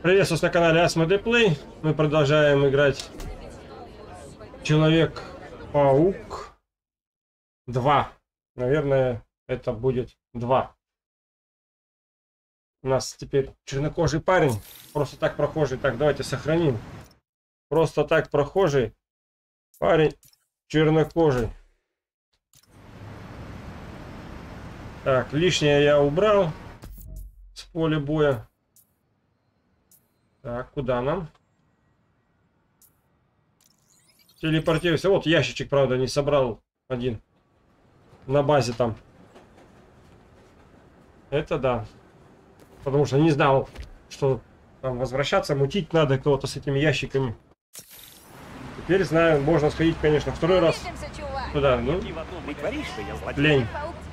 Приветствую на канале Asmodee. Мы продолжаем играть Человек-паук 2. Наверное, это будет 2. У нас теперь чернокожий парень. Просто так прохожий. Так, давайте сохраним. Просто так прохожий. Парень чернокожий. Так, лишнее я убрал с поля боя. Так, куда нам? Телепортируйся. Вот ящичек, правда, не собрал один. На базе там. Это да. Потому что не знал, что там возвращаться, мутить надо кого-то с этими ящиками. Теперь знаю, можно сходить, конечно, второй раз туда. Ну, лень.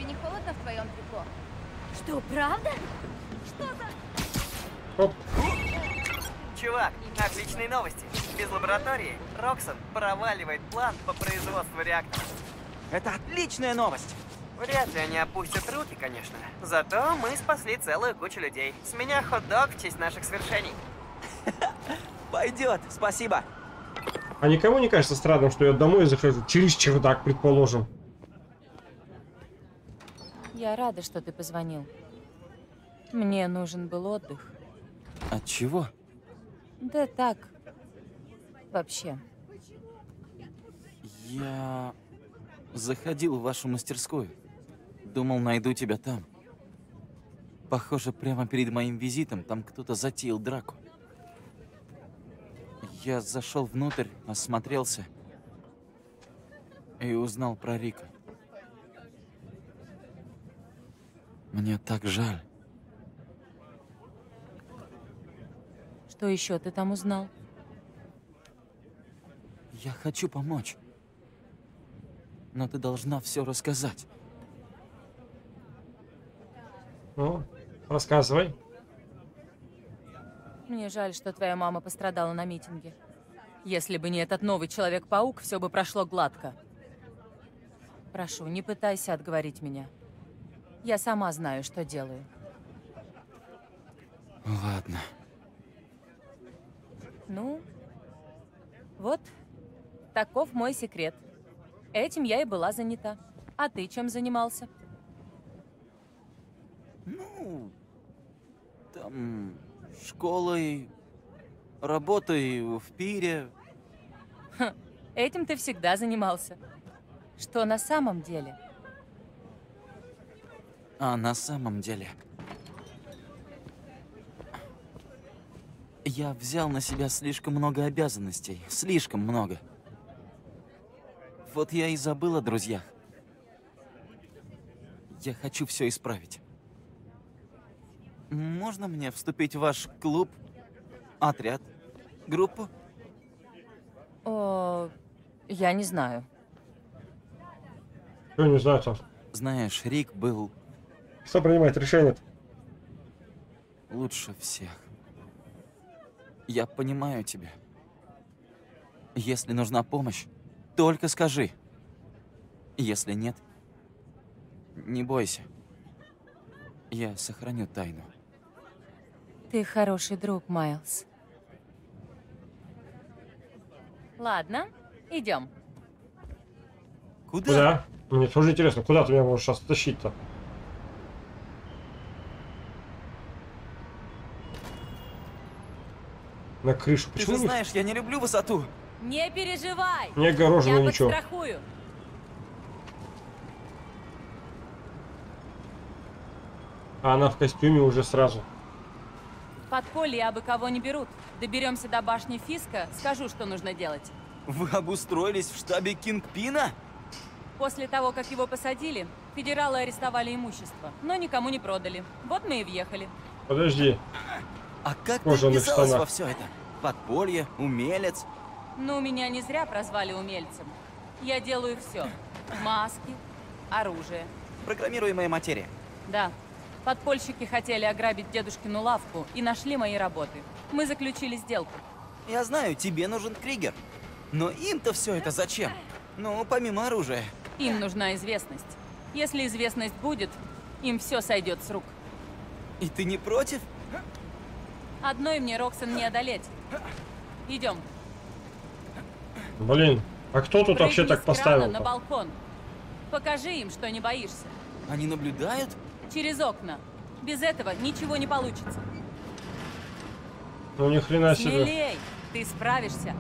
Что, правда? Что за... Оп. Чувак, отличные новости. Без лаборатории Роксон проваливает план по производству реактора. Это отличная новость! Вряд ли они опустят руки, конечно. Зато мы спасли целую кучу людей. С меня хот-дог в честь наших свершений. Пойдет, спасибо. А никому не кажется странным, что я домой захожу через чердак, предположим? Я рада, что ты позвонил. Мне нужен был отдых. От чего? Да так. Вообще. Я заходил в вашу мастерскую. Думал, найду тебя там. Похоже, прямо перед моим визитом там кто-то затеял драку. Я зашел внутрь, осмотрелся и узнал про Рика. Мне так жаль. Что еще ты там узнал? Я хочу помочь. Но ты должна все рассказать. Ну, рассказывай. Мне жаль, что твоя мама пострадала на митинге. Если бы не этот новый Человек-паук, все бы прошло гладко. Прошу, не пытайся отговорить меня. Я сама знаю, что делаю. Ладно. Ну, вот, таков мой секрет. Этим я и была занята. А ты чем занимался? Ну, там школой, работой в пире. Этим ты всегда занимался. Что на самом деле? А на самом деле... Я взял на себя слишком много обязанностей. Слишком много. Вот я и забыл о друзьях. Я хочу все исправить. Можно мне вступить в ваш клуб, отряд, группу? О, я не знаю. Что не знаю там. Знаешь, Рик был Кто принимает решение-то? лучше всех. Я понимаю тебя. Если нужна помощь, только скажи. Если нет, не бойся. Я сохраню тайну. Ты хороший друг, Майлз. Ладно, идем. Куда? Мне тоже интересно, куда ты меня можешь сейчас тащить-то? На крышу. Ты Почему же не- знаешь, я не люблю высоту. Не переживай! не огорожено Я ничего? подстрахую. А она в костюме уже сразу. В подполье абы кого не берут. Доберемся до башни Фиска, скажу, что нужно делать. Вы обустроились в штабе Кингпина? После того, как его посадили, федералы арестовали имущество, но никому не продали. Вот мы и въехали. Подожди. А как ты Кожаных вписалась штанах. во все это? Подполье, умелец. Ну, меня не зря прозвали умельцем. Я делаю все. Маски, оружие. Программируемая материя. Да. Подпольщики хотели ограбить дедушкину лавку и нашли мои работы. Мы заключили сделку. Я знаю, тебе нужен Кригер. Но им-то все это зачем? Ну, помимо оружия. Им нужна известность. Если известность будет, им все сойдет с рук. И ты не против? Одной мне Роксон не одолеть. Идем. Блин, а кто тут вообще так поставил? На балкон. Покажи им, что не боишься. Они наблюдают? Через окна. Без этого ничего не получится. Ну ни хрена себе. Смелей, ты справишься.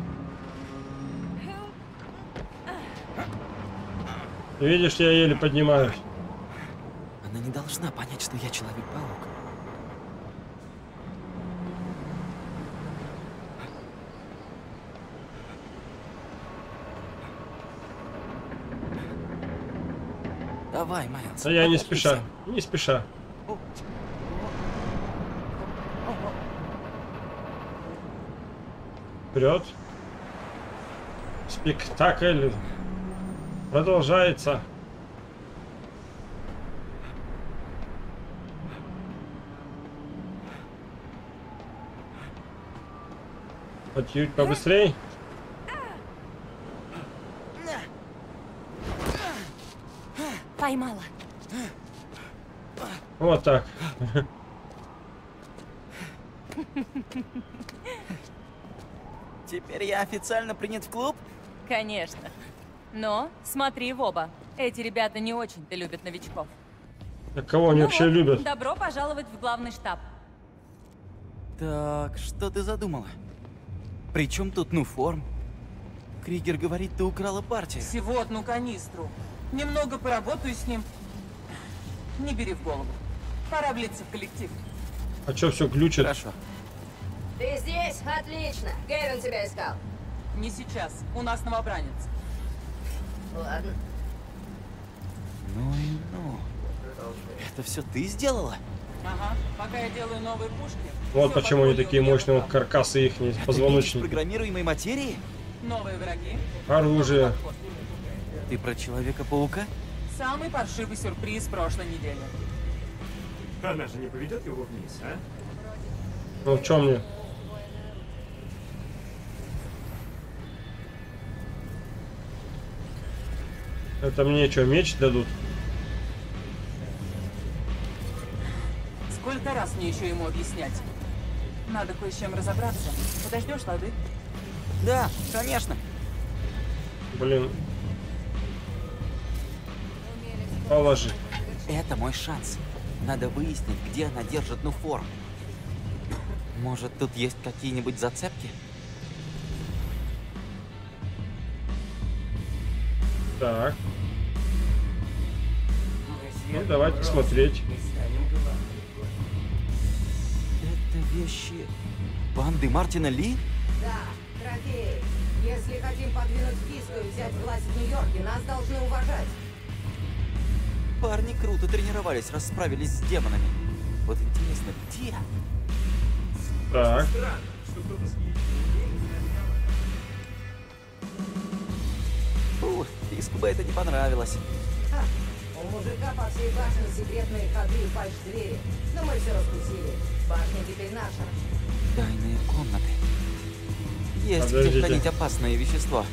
Видишь, я еле поднимаюсь. Она не должна понять, что я Человек-паук. Давай, Майлз. Да я не спеша, не спеша. Вперед. Спектакль продолжается. Чуть побыстрей. Поймала. Вот так. Теперь я официально принят в клуб? Конечно. Но смотри в оба. Эти ребята не очень-то любят новичков. А кого они Ну вообще вот, любят? Добро пожаловать в главный штаб. Так, что ты задумала? Причем тут форм? Кригер говорит, ты украла партию. Всего одну канистру. Немного поработаю с ним. Не бери в голову. Пора влиться в коллектив. А чё все глючит? Хорошо. Ты здесь? Отлично. Гэвин тебя искал. Не сейчас. У нас новобранец. Ладно. Ну и ну. Это все ты сделала? Ага. Пока я делаю новые пушки. Вот всё почему они подходит такие у меня мощные, вот руках. каркасы их, Это позвоночники. программируемой материи? Новые враги. Оружие. новый подход. Ты про Человека-паука? Самый паршивый сюрприз прошлой недели. Она же не поведет его вниз, а? Ну в чем мне? Это мне что, меч дадут? Сколько раз мне еще ему объяснять? Надо кое с чем разобраться. Подождешь, лады? Да, конечно. Блин. Положи. Это мой шанс. Надо выяснить, где она держит форм. Может, тут есть какие-нибудь зацепки? Так. Ну, давайте смотреть. Это вещи банды Мартина Ли? Да, трофеи. Если хотим подвинуть киску и взять власть в Нью-Йорке, нас должны уважать. Парни круто тренировались, расправились с демонами. Вот интересно, где? Так. Фу, Фиску бы это не понравилось. Ха, у мужика по всей башне секретные ходы и фальш-двери. Но мы все раскусили. Башня теперь наша. Тайные комнаты. Есть где Подождите. хранить опасные вещества.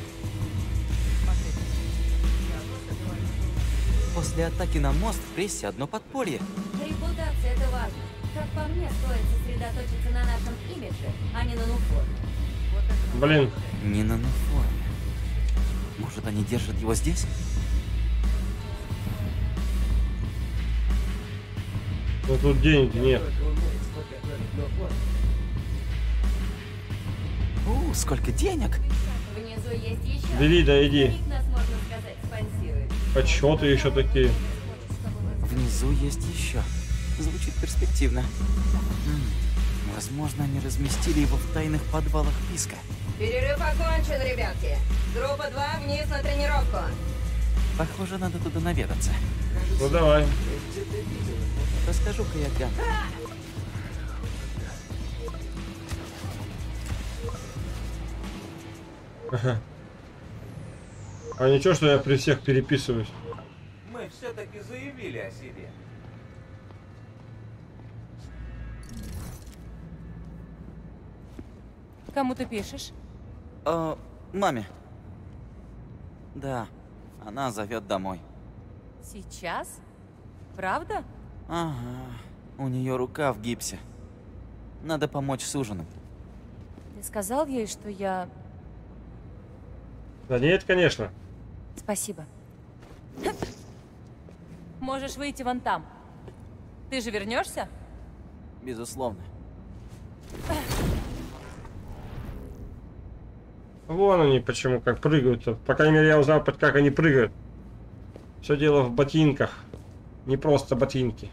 После атаки на мост в прессе одно подполье. Репутация — это важно. Как по мне, стоит сосредоточиться на нашем имидже, а не на нуформе. Блин. Не на форме. Может, они держат его здесь? Ну тут денег нет. Сколько денег! Внизу есть еще. Бери, да иди. Ник нас, можно сказать, спонсирует. Почеты еще такие. Внизу есть еще. Звучит перспективно. Возможно, они разместили его в тайных подвалах Писка. Перерыв окончен, ребятки. Группа 2 вниз на тренировку. Похоже, надо туда наведаться. Ну давай. Расскажу-ка я Ган. А ничего, что я при всех переписываюсь. Мы все-таки заявили о себе. Кому ты пишешь? Маме. Да, она зовет домой. Сейчас? Правда? Ага, у нее рука в гипсе. Надо помочь с ужином. Ты сказал ей, что я... Да нет, конечно. Спасибо. Можешь выйти вон там. Ты же вернешься? Безусловно. Вон они почему как прыгают-то. По крайней мере, я узнал, как они прыгают. Все дело в ботинках. Не просто ботинки.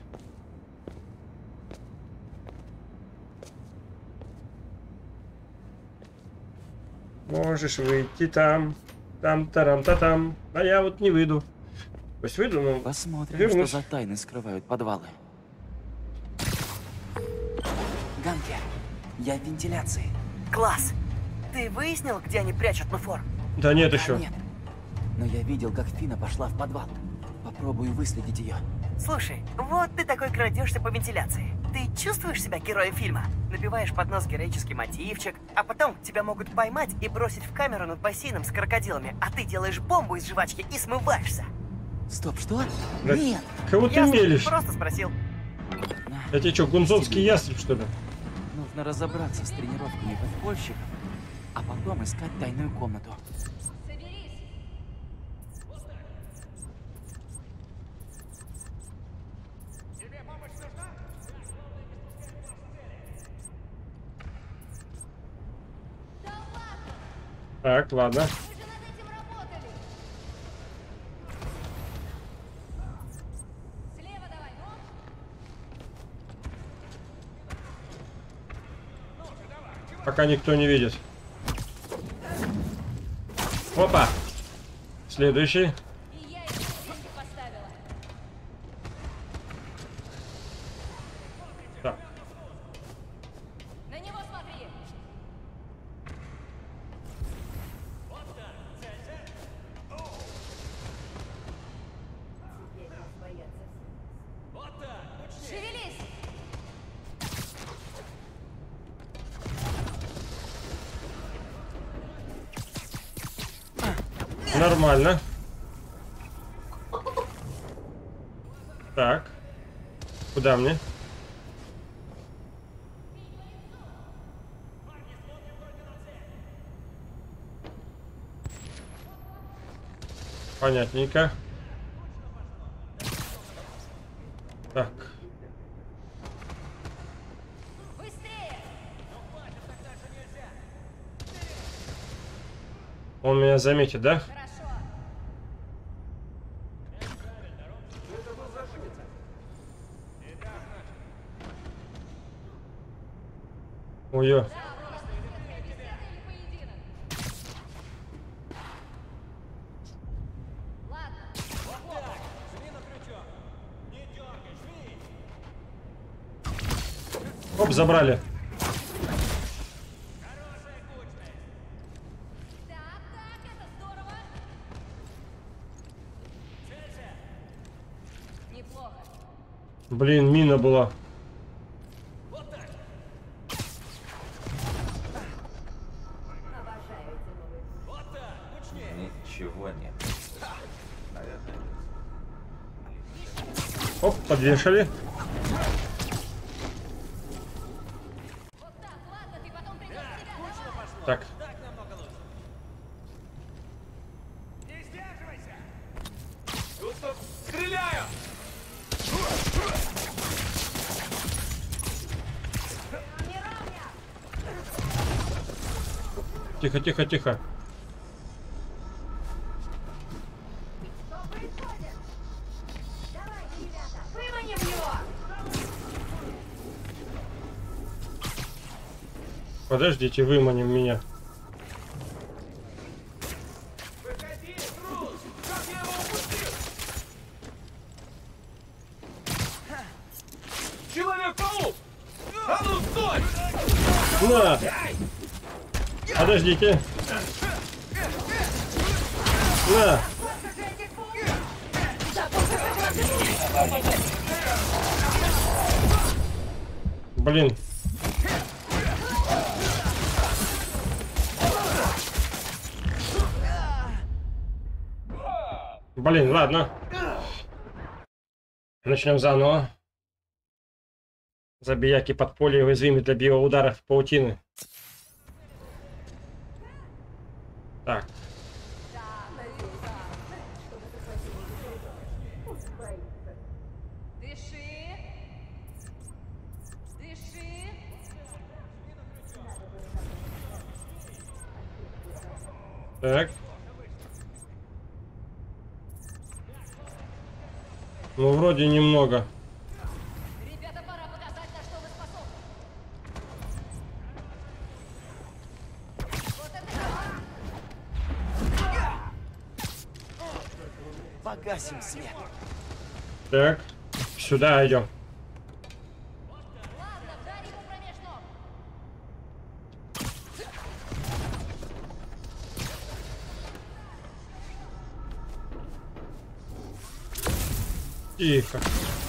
Можешь выйти там. Там-тарам-та-там. А я вот не выйду. То есть выйду, но... Посмотрим, вернусь. что за тайны скрывают подвалы. Ганкер, я в вентиляции. Класс! Ты выяснил, где они прячут Нуфор? Да нет Пока еще. нет. Но я видел, как Фина пошла в подвал. Попробую выследить ее. Слушай, вот ты такой крадешься по вентиляции. Ты чувствуешь себя героем фильма? Напеваешь под нос героический мотивчик, а потом тебя могут поймать и бросить в камеру над бассейном с крокодилами, а ты делаешь бомбу из жвачки и смываешься. Стоп, что? Да Нет! кого ты Ясно, мелешь? просто спросил. Я тебе что, гунзонский ястреб, что ли? Нужно разобраться с тренировками подпольщиков, а потом искать тайную комнату. Так, ладно. Пока никто не видит. Опа! Следующий. Так. На него смотри! Шевелись! Нормально. Так. Куда мне? Понятненько. Так. Быстрее! Он меня заметит, да? Хорошо. Ой-ой. Оп, забрали. Так, это здорово. Неплохо. Блин, мина была. Ничего нет. Оп, подвешали. Вот так, ладно, ты потом придешь в себя. Так. Тихо, тихо, тихо. Выманим его! Подождите, выманим меня. Человек-паук! А ну стой! На! Подождите. На! Блин. Блин, ладно. Начнем заново. Забияки подполье уязвимы для биоударов паутины. Так. Так. Ну, вроде немного. Ребята, пора показать, на что вы способны. Погасим свет. Так. Сюда идем. Ладно, вдарь ему промеж ног. Тихо.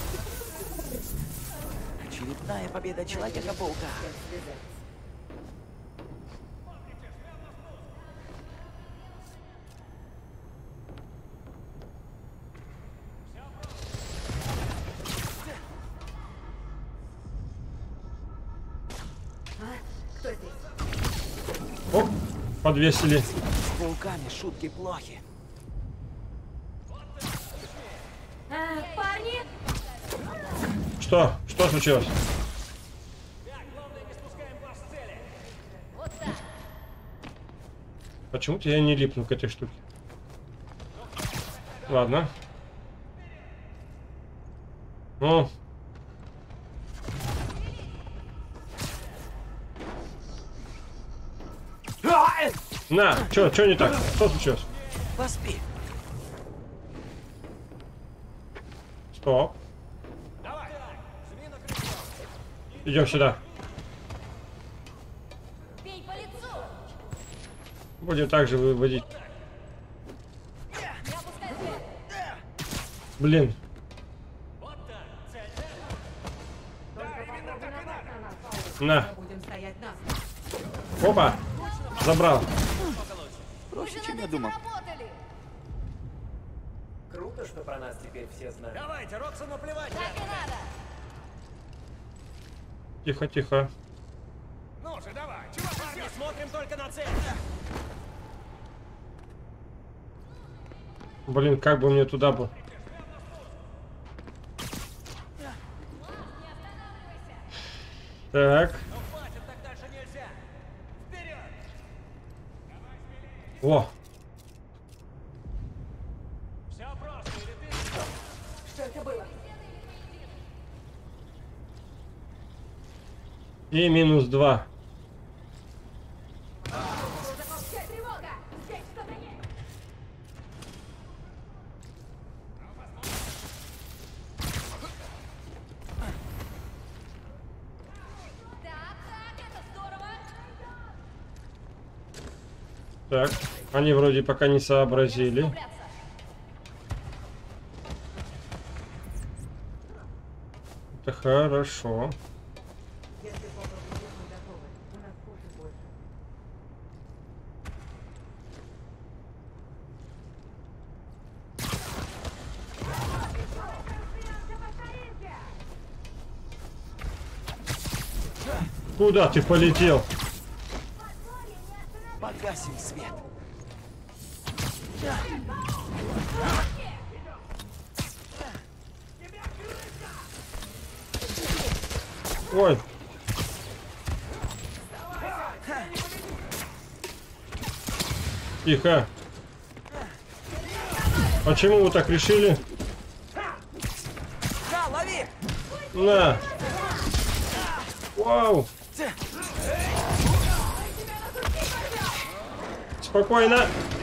Очередная победа Человека-паука. Кто здесь? Оп, подвесили. С пауками шутки плохи. Парни! Что? Что случилось? Вот так. Почему-то я не липну к этой штуке. Ладно. Ну. На, чё не так? Что случилось? Поспи. Стоп. Идем сюда. Бей по лицу! Будем также выводить. Не опускай взгляд. Блин. На. Будем стоять нас. Опа. Забрал. Проще, чем я думал. Работали! Круто, что про нас теперь все знают. Давайте, Роксану плевать. Так и надо! Тихо, тихо. Ну же, давай. Парни, смотрим только на цель. Блин, как бы мне туда бы. Так. Ну хватит, так дальше нельзя. Вперед! Во. Все просто, или ты... Что это было? И минус 2. Тревога! Здесь кто-то есть! Так, это здорово! Так. Они вроде пока не сообразили. Расслабляться. Это хорошо. Если повар будет не готовы, у нас кушать больше. Куда ты полетел? Погасим свет. Ой. Тихо. Почему вы так решили? Да, лови! На. Вау. Спокойно.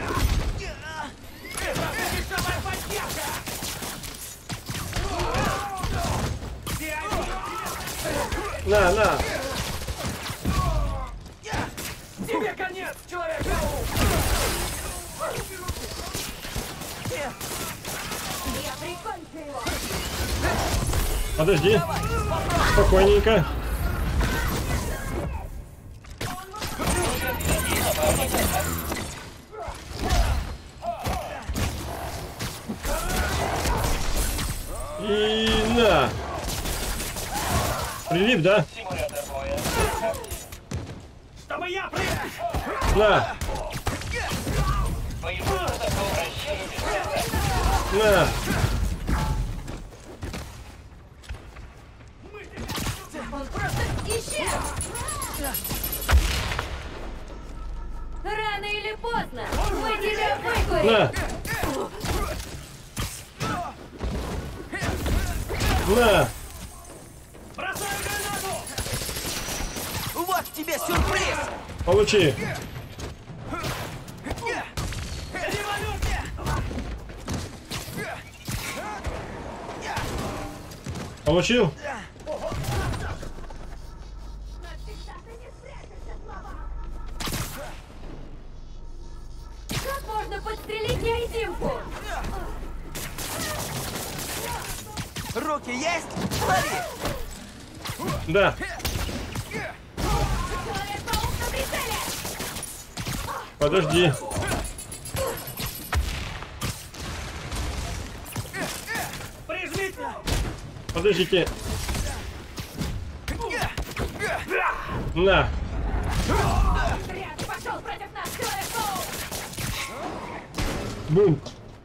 На. Тебе конец, человек! Подожди. Спокойненько. И на. Прилип, да? Чтобы я прыгал! На! На! Он просто исчез! Рано или поздно мы тебя выкурим! На! На! Бросаю гранату! Вот тебе сюрприз! Получи! Получил? Как можно подстрелить невидимку? Руки есть? Лови! Да. Человек-паук на прицеле! Подожди. Прижмите! Подождите. На. Зря ты пошел против нас, Человек-паук! Бум.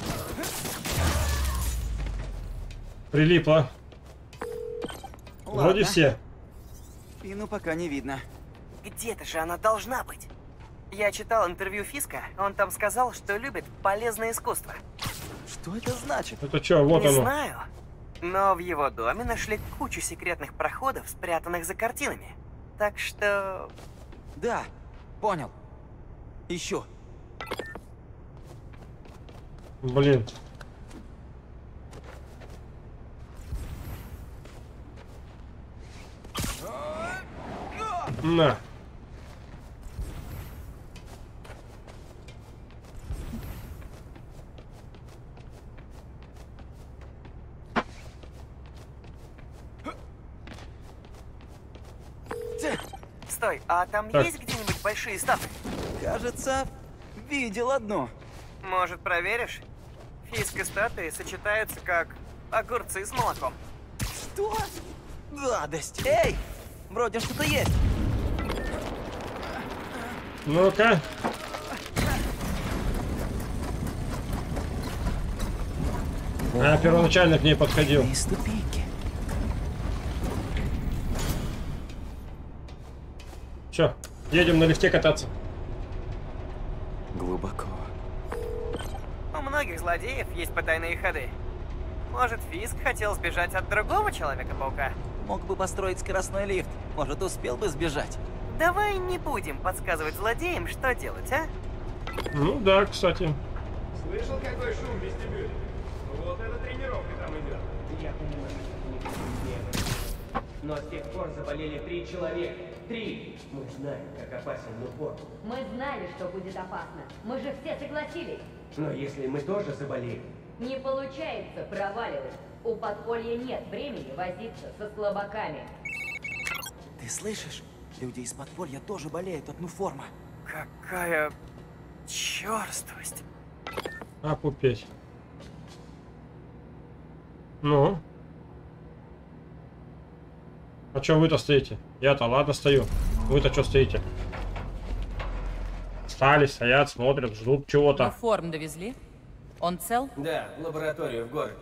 Прилипло. Вроде все. Фину пока не видно. Где-то же она должна быть. Я читал интервью Фиска, он там сказал, что любит полезное искусство. Что это значит? Это что, вот Не оно. знаю, но в его доме нашли кучу секретных проходов, спрятанных за картинами. Так что... Да, понял. Ищу. Блин. На. Стой, а там Так. есть где-нибудь большие статуи? Кажется, видел одну. Может, проверишь? Фиск и статуи сочетаются как огурцы с молоком. Что? Гадость. Эй, вроде что-то есть. Ну-ка. А, первоначально к ней подходил. И ступеньки. Все, едем на лифте кататься. Глубоко. У многих злодеев есть потайные ходы. Может, Фиск хотел сбежать от другого Человека-паука? Мог бы построить скоростной лифт. Может, успел бы сбежать. Давай не будем подсказывать злодеям, что делать, а? Ну да, кстати. Слышал, какой шум в вестибюле? Вот эта тренировка там идет. Я понимаю, но с тех пор заболели 3 человека. 3! Мы знаем, как опасен Нуфор. Мы знали, что будет опасно. Мы же все согласились. Но если мы тоже заболеем, Не получается, проваливать. У подполья нет времени возиться со слабаками. Ты слышишь? Люди из подполья тоже болеют от нуформа. Какая черствость. А, пупеть. Ну? А чё вы-то стоите? Я-то ладно стою. Вы-то чё стоите? Стали, стоят, смотрят, ждут Ну, чего-то. форм довезли? Он цел? да, в лабораторию в городе.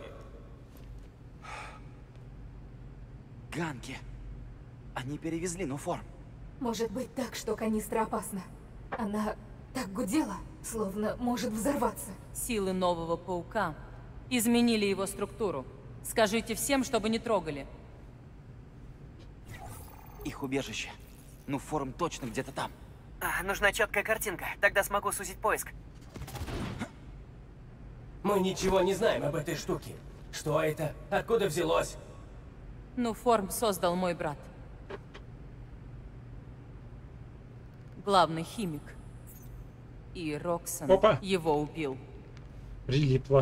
Ганки. Они перевезли нуформ. Может быть так, что канистра опасна. Она так гудела, словно может взорваться. Силы нового паука изменили его структуру. Скажите всем, чтобы не трогали. Их убежище. Нуформ точно где-то там. Нужна четкая картинка, тогда смогу сузить поиск. Мы ничего не знаем об этой штуке. Что это? Откуда взялось? Ну, форм создал мой брат. Главный химик. И Роксон Опа. его убил. Прилипло.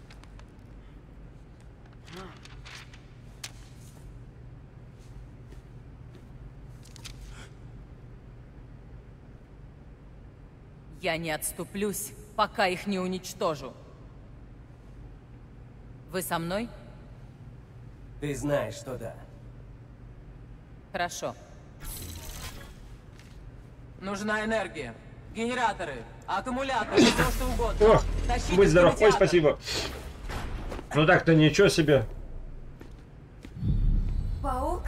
Я не отступлюсь, пока их не уничтожу. Вы со мной? Ты знаешь, что да. Хорошо. Нужна энергия. Генераторы, аккумуляторы, все что угодно. Ох, Тащите будь в здоров. Ой, кинотеатр. спасибо. Ну так-то ничего себе. Паук?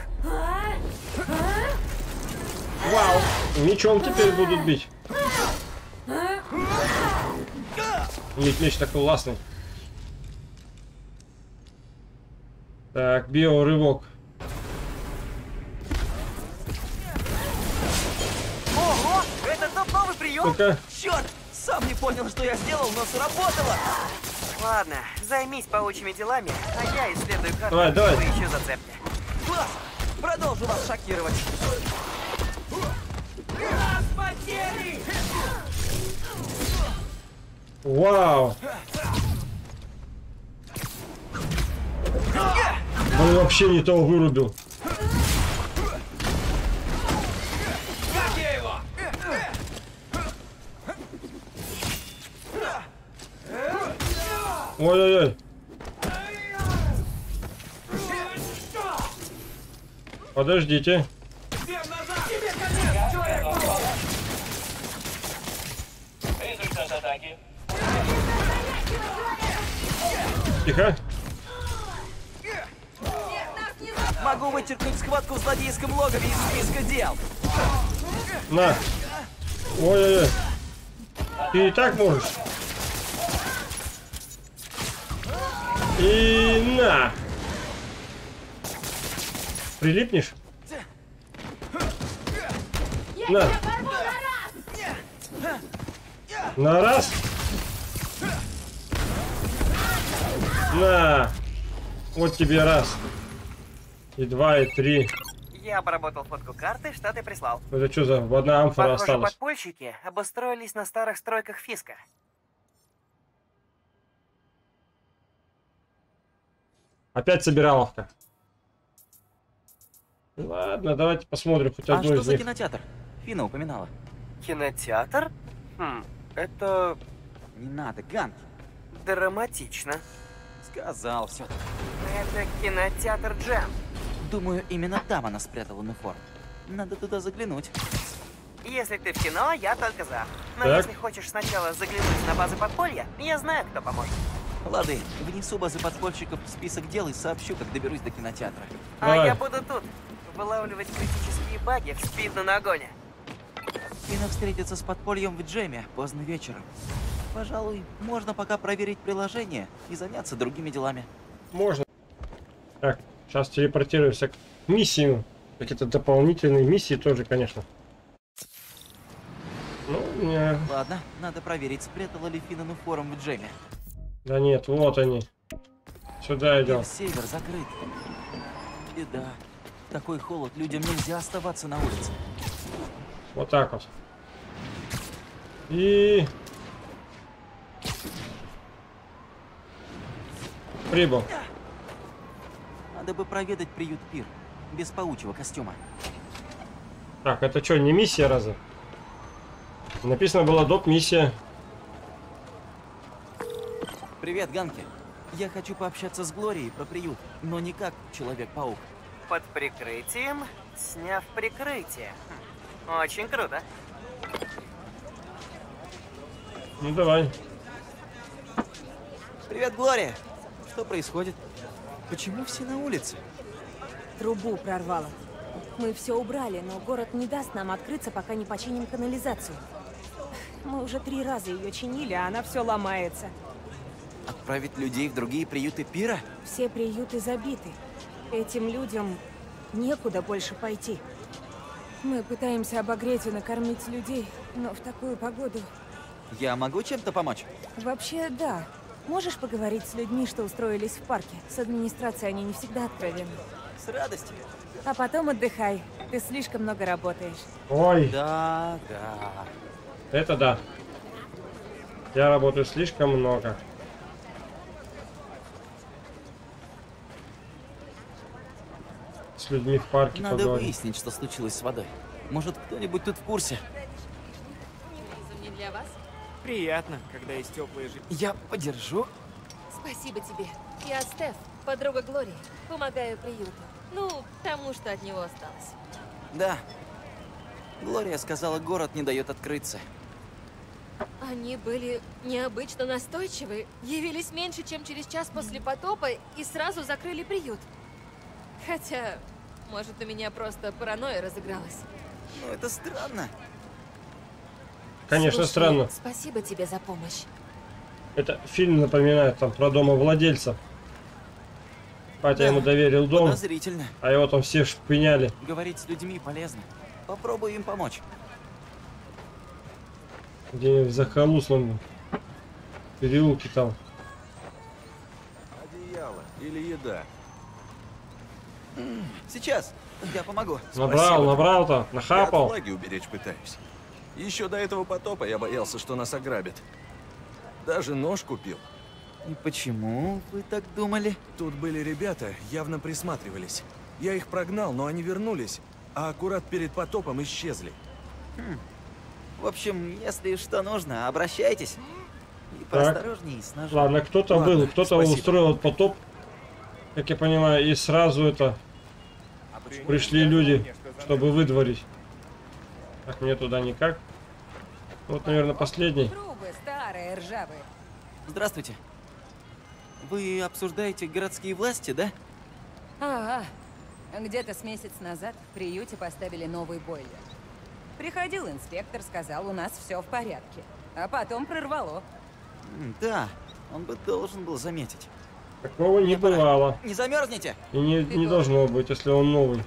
Вау, мечом теперь будут бить. Меч такой классный. Так, биорывок. Ого! Это тот новый прием? Ну-ка. Черт! Сам не понял, что я сделал, но сработало! Ладно, займись паучьими делами, а я исследую карту, Давай. еще зацепки. Класс! Продолжу вас шокировать. Вау. Он вообще не того вырубил. Ой-ой-ой. Подождите. Результат атаки. Тихо. Могу вычеркнуть схватку в злодейском логове из списка дел. На. Ой-ой-ой. Ты и так можешь. И на. Прилипнешь? На. На раз. На. Вот тебе раз. И два, и три. Я обработал фотку карты, что ты прислал. Это что за одна амфора Похоже, осталась? подпольщики обустроились на старых стройках Фиска. Опять собираловка. Ладно, давайте посмотрим хоть А одну что из за них. кинотеатр? Фина упоминала. Кинотеатр? Это Не надо, Ганки. драматично. Сказал все. Это кинотеатр Джем. Думаю, именно там она спрятала униформу. Надо туда заглянуть. Если ты в кино, я только за. Но Так. если хочешь сначала заглянуть на базы подполья, я знаю, кто поможет. Лады, внесу базы подпольщиков в список дел и сообщу, как доберусь до кинотеатра. А Давай. я буду тут. Вылавливать критические баги в спидном огоне. Фина встретится с подпольем в Джеме поздно вечером. Пожалуй, можно пока проверить приложение и заняться другими делами. Можно. Так, сейчас телепортируемся к миссии. Какие-то дополнительные миссии тоже, конечно. Ну, не... Ладно, надо проверить, спрятала ли Фина униформу в Джеме. Да нет, вот они. Сюда идем. Север закрыт. Беда. Такой холод, людям нельзя оставаться на улице. Вот так вот. И... Прибыл. Надо бы проведать приют Пир. Без паучьего костюма. Так, это что, не миссия разве? Написано было доп-миссия. Привет, Ганки. Я хочу пообщаться с Глорией про приют, но не как Человек-паук. Под прикрытием, сняв прикрытие. Очень круто. Ну давай. Привет, Глория. Что происходит? Почему все на улице? Трубу прорвало. Мы все убрали, но город не даст нам открыться, пока не починим канализацию. Мы уже 3 раза ее чинили, а она все ломается. Отправить людей в другие приюты Пира? Все приюты забиты. Этим людям некуда больше пойти. Мы пытаемся обогреть и накормить людей, но в такую погоду... Я могу чем-то помочь? Вообще, да. Можешь поговорить с людьми, что устроились в парке? С администрацией они не всегда откровенны. С радостью. А потом отдыхай. Ты слишком много работаешь. Ой. Да, да. Это да. Я работаю слишком много. С людьми в парке Надо поговорим. выяснить, что случилось с водой. Может, кто-нибудь тут в курсе? Не для вас? Приятно, когда есть теплые жизни. Я подержу. Спасибо тебе. Я Стеф, подруга Глории. Помогаю приюту. Ну, тому, что от него осталось. Да. Глория сказала, город не дает открыться. Они были необычно настойчивы, явились меньше, чем через час после потопа и сразу закрыли приют. Хотя, может, у меня просто паранойя разыгралась. Ну, это странно. Конечно, Слушай, странно. Спасибо тебе за помощь. Это фильм напоминает там про домовладельца. Батя ему доверил дом, Подозрительно. а его там все шпыняли. Говорить с людьми полезно. Попробуй им помочь. Где-нибудь в захолустном переулке там. Одеяло или еда? Сейчас. Я помогу. Набрал-то, Я нахапал. от влаги уберечь пытаюсь. Еще до этого потопа я боялся, что нас ограбят. Даже нож купил. И почему вы так думали? Тут были ребята, явно присматривались. Я их прогнал, но они вернулись, а аккурат перед потопом исчезли. В общем, если что нужно, обращайтесь. И поосторожней с ножом. Ладно, кто-то был, кто-то устроил потоп, как я понимаю, и сразу это пришли люди, чтобы выдворить. Так, мне туда никак. Вот, наверное, последний. Трубы старые, ржавые. Здравствуйте. Вы обсуждаете городские власти, да? Ага. Где-то с месяц назад в приюте поставили новый бойлер. Приходил инспектор, сказал, у нас все в порядке. А потом прорвало. Да, он бы должен был заметить. Такого не бывало. Не замерзнете? И не должно быть, если он новый.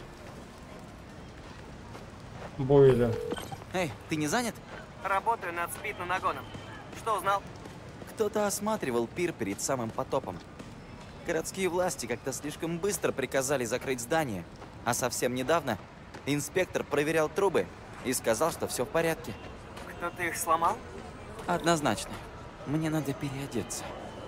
Бойлер. Эй, ты не занят? Работаю над спид-нагоном. Что узнал? Кто-то осматривал пир перед самым потопом. Городские власти как-то слишком быстро приказали закрыть здание, а совсем недавно инспектор проверял трубы и сказал, что все в порядке. Кто-то их сломал? Однозначно. Мне надо переодеться.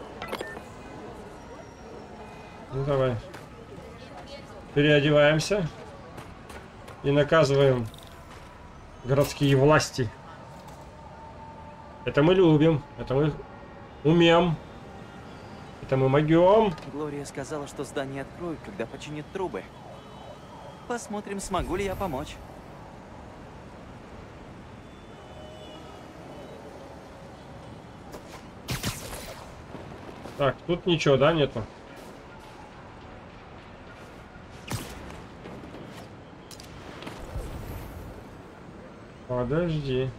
Ну давай. Переодеваемся. И наказываем городские власти. Это мы любим. Это мы умеем. Это мы могем. Глория сказала, что здание откроют, когда починят трубы. Посмотрим, смогу ли я помочь. Так, тут ничего, да, нету? Подожди.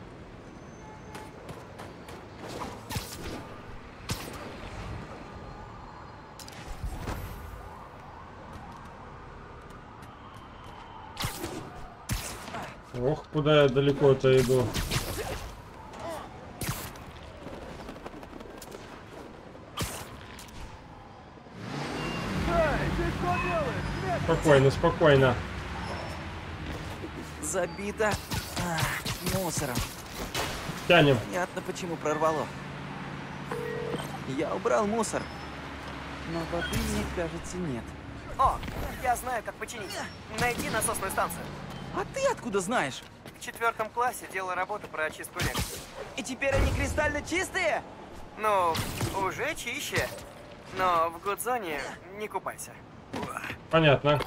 Ох, куда я далеко-то иду. Спокойно, спокойно. Забито мусором. Тянем. Понятно, почему прорвало. Я убрал мусор, но воды, мне кажется, нет. О, я знаю, как починить. Найди насосную станцию. А ты откуда знаешь? В 4 классе делал работу про очистку рек. И теперь они кристально чистые? Ну, уже чище. Но в Гудзоне не купайся. Понятно.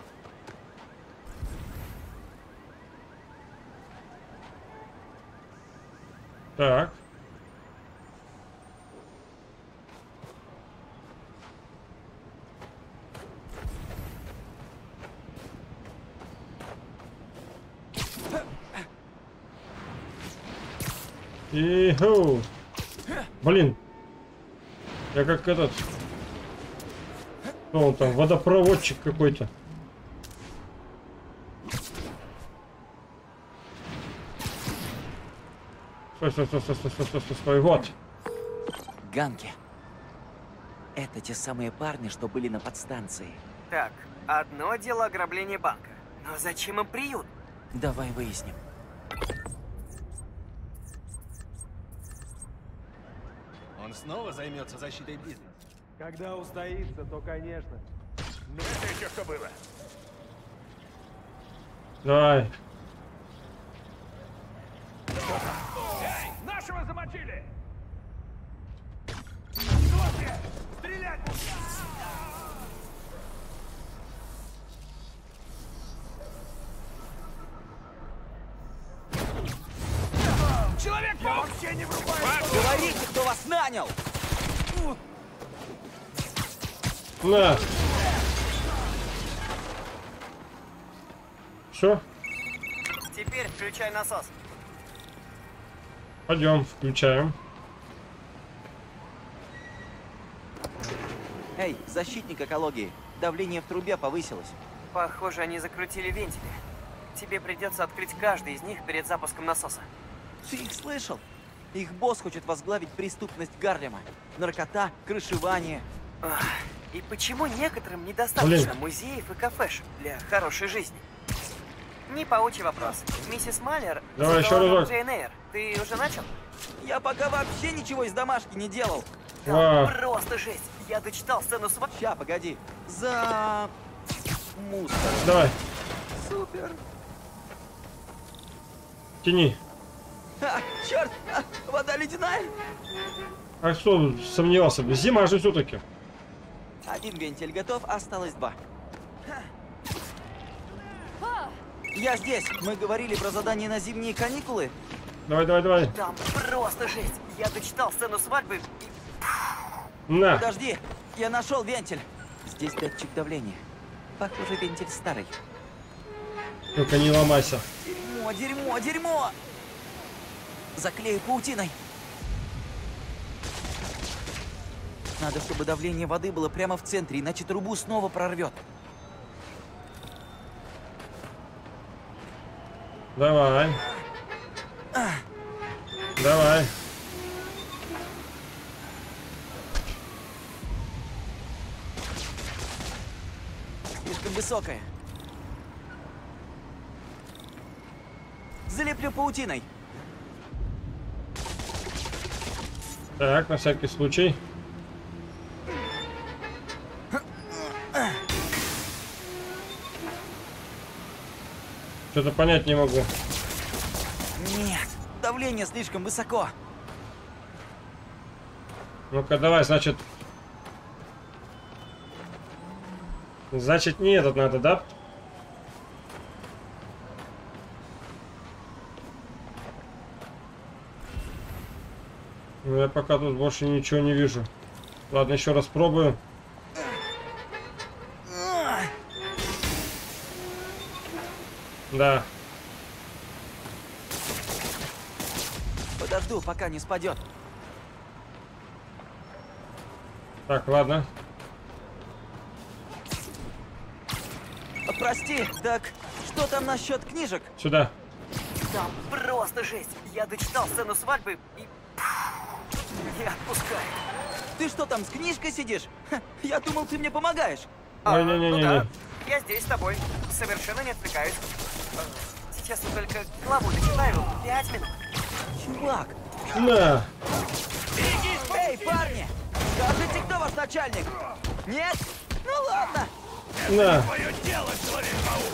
Так. Иху. Блин. Я как этот... Что он там? Водопроводчик какой-то. Стой. Вот. Ганки. Это те самые парни, что были на подстанции. Так, одно дело ограбление банка. Но зачем им приют? Давай выясним. Он снова займется защитой бизнеса. Когда устоится, то конечно. Ну это еще что было? Давай. Нашего замочили! Слушайте! Стрелять! Говорите, кто вас нанял! На! Все? Теперь включай насос. Пойдем, включаем. Эй, защитник экологии, давление в трубе повысилось. Похоже, они закрутили вентили. Тебе придется открыть каждый из них перед запуском насоса. Ты их слышал? Их босс хочет возглавить преступность Гарлема. Наркота, крышевание. И почему некоторым недостаточно музеев и кафешек для хорошей жизни? Не паучий вопрос. Миссис Маллер, давай еще разок. Джейн Эйр, ты уже начал? Я пока вообще ничего из домашки не делал. Там просто жесть. Я дочитал сцену с... Ща, погоди. За... мусор. Давай. Супер. Тяни. Черт! Вода ледяная! А что сомневался? Зима же все-таки. Один вентиль готов, осталось 2. Я здесь. Мы говорили про задание на зимние каникулы. Давай, давай, давай. Там просто жесть. Я дочитал сцену свадьбы и... На. Подожди, я нашел вентиль. Здесь датчик давления. Похоже, вентиль старый. Только не ломайся. Дерьмо, дерьмо, дерьмо! Заклею паутиной. Надо, чтобы давление воды было прямо в центре, иначе трубу снова прорвет. Давай. Давай. Слишком высокая. Залеплю паутиной. Так, на всякий случай. Что-то понять не могу. Нет, давление слишком высоко. Ну-ка, давай, значит... Значит, не этот надо, да? Ну, я пока тут больше ничего не вижу. Ладно, еще раз пробую. Да. Подожду, пока не спадет. Так, ладно. Прости, так что там насчет книжек? Сюда. Там просто жесть. Я дочитал сцену свадьбы и... не отпускаю. Ты что там, с книжкой сидишь? Ха, я думал, ты мне помогаешь. Ой, не-не-не. Ну да, я здесь с тобой. Совершенно не отвлекаюсь. Сейчас я только главу дочитаю. 5 минут. Чувак. На. Эй, парни! Скажите, кто ваш начальник? Нет? Ну ладно. На. Твое дело, Человек-паук!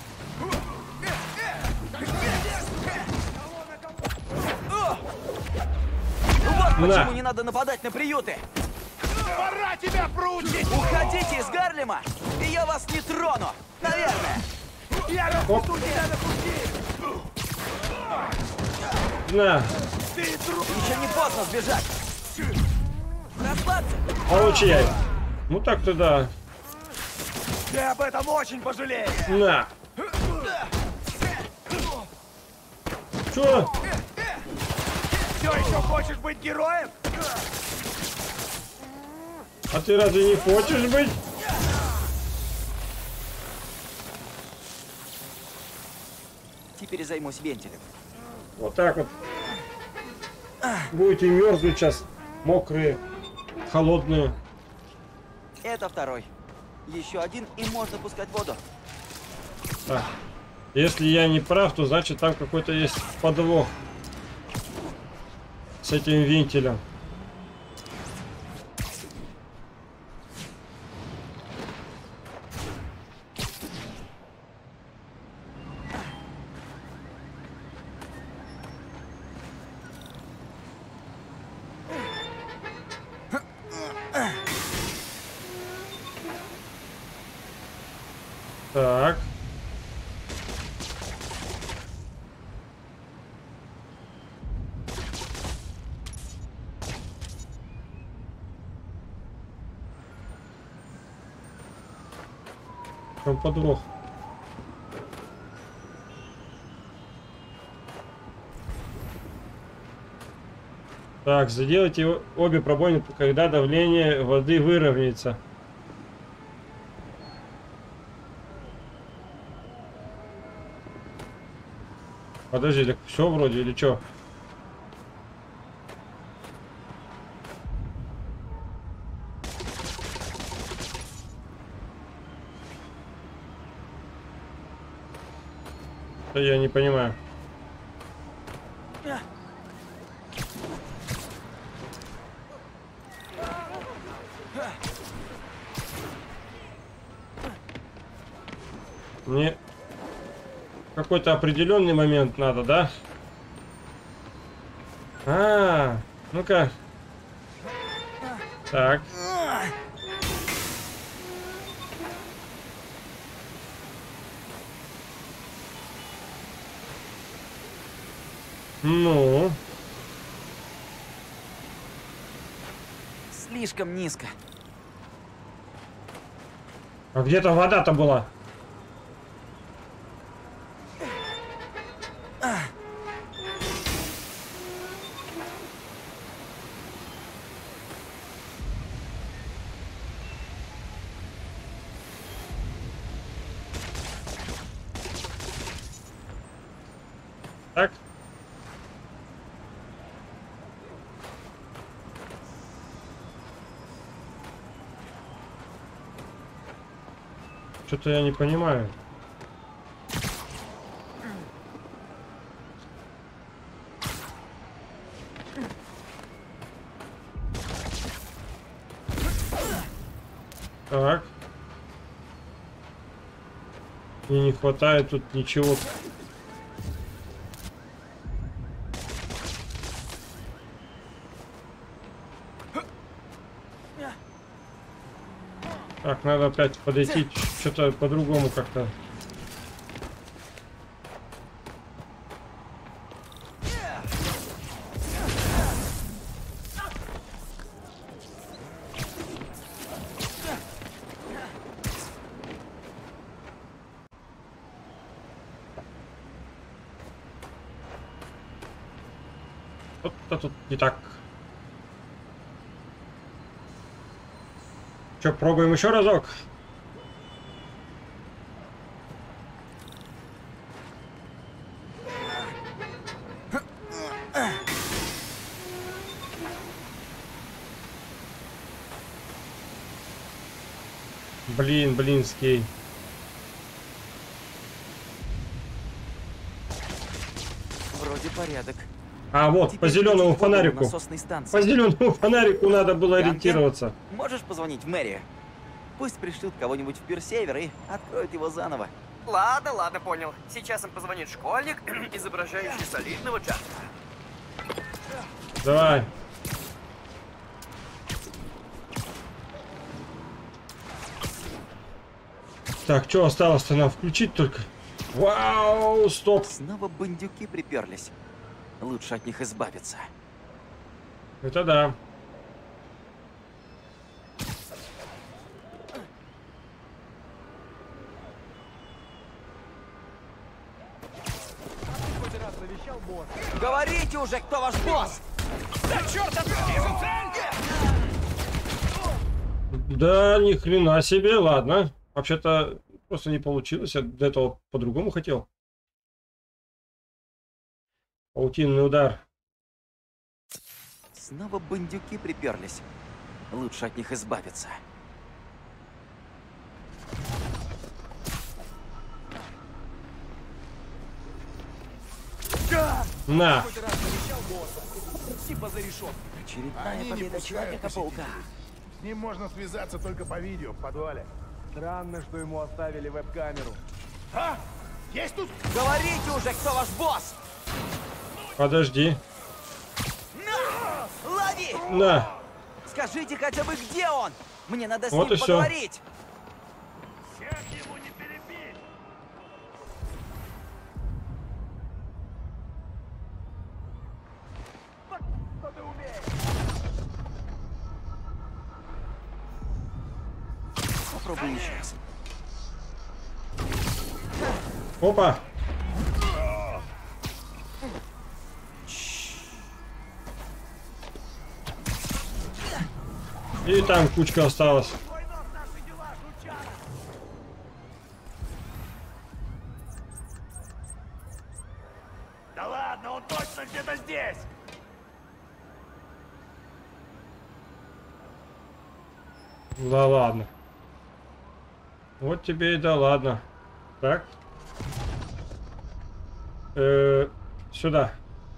Вот почему не надо нападать на приюты. Пора тебя проучить! Уходите из Гарлема, и я вас не трону. Наверное. Я распусту тебя на пути! На. Еще не поздно сбежать. Расслабься. Получай. Ну так-то да. Ты об этом очень пожалеешь! На. Чё? Все еще хочешь быть героем? А ты разве не хочешь быть? Теперь займусь вентилем. Вот так вот. Будете мерзнуть сейчас. Мокрые, холодные. Это второй. Еще один, и можно пускать воду. Так. Если я не прав, то значит там какой-то есть подвох с этим вентилем. Так. В чем подвох? Так, заделайте обе пробоины, когда давление воды выровняется. Подожди, так все вроде или что? Я не понимаю. Мне какой-то определенный момент надо, да? Ну-ка. Так. Ну. Слишком низко. А где-то вода-то была. Так. Что-то я не понимаю. Так. И не хватает тут ничего. Так, надо опять подойти что-то по-другому как-то. Вот-то тут не так. Что, пробуем еще разок? Блинский. Вроде порядок. А вот, теперь по зеленому фонарику. По зеленому фонарику надо было ориентироваться. Можешь позвонить в мэрию? Пусть пришлют кого-нибудь в Пир-Север и откроют его заново. Ладно, понял. Сейчас им позвонит школьник, изображающий солидного Джастера. Давай. Так, что осталось-то нам включить только? Вау, стоп. Снова бандюки приперлись. Лучше от них избавиться. Это да. Говорите уже, кто ваш босс! Да черт, вижу цель! Да, ни хрена себе, ладно. Вообще-то просто не получилось, я до этого по-другому хотел. Паутинный удар. Снова бандюки приперлись. Лучше от них избавиться. На! Очередная победа Человека-паука. С ним можно связаться только по видео в подвале. Странно, что ему оставили веб-камеру. А? Есть тут? Говорите уже, кто ваш босс! Подожди. На! Лови! На! Скажите хотя бы, где он? Мне надо с Вот ним и всё. поговорить. Попробуй еще раз. Опа. И там кучка осталась. Да ладно, он точно где-то здесь! Да ладно. Вот тебе и да ладно. Так. Сюда.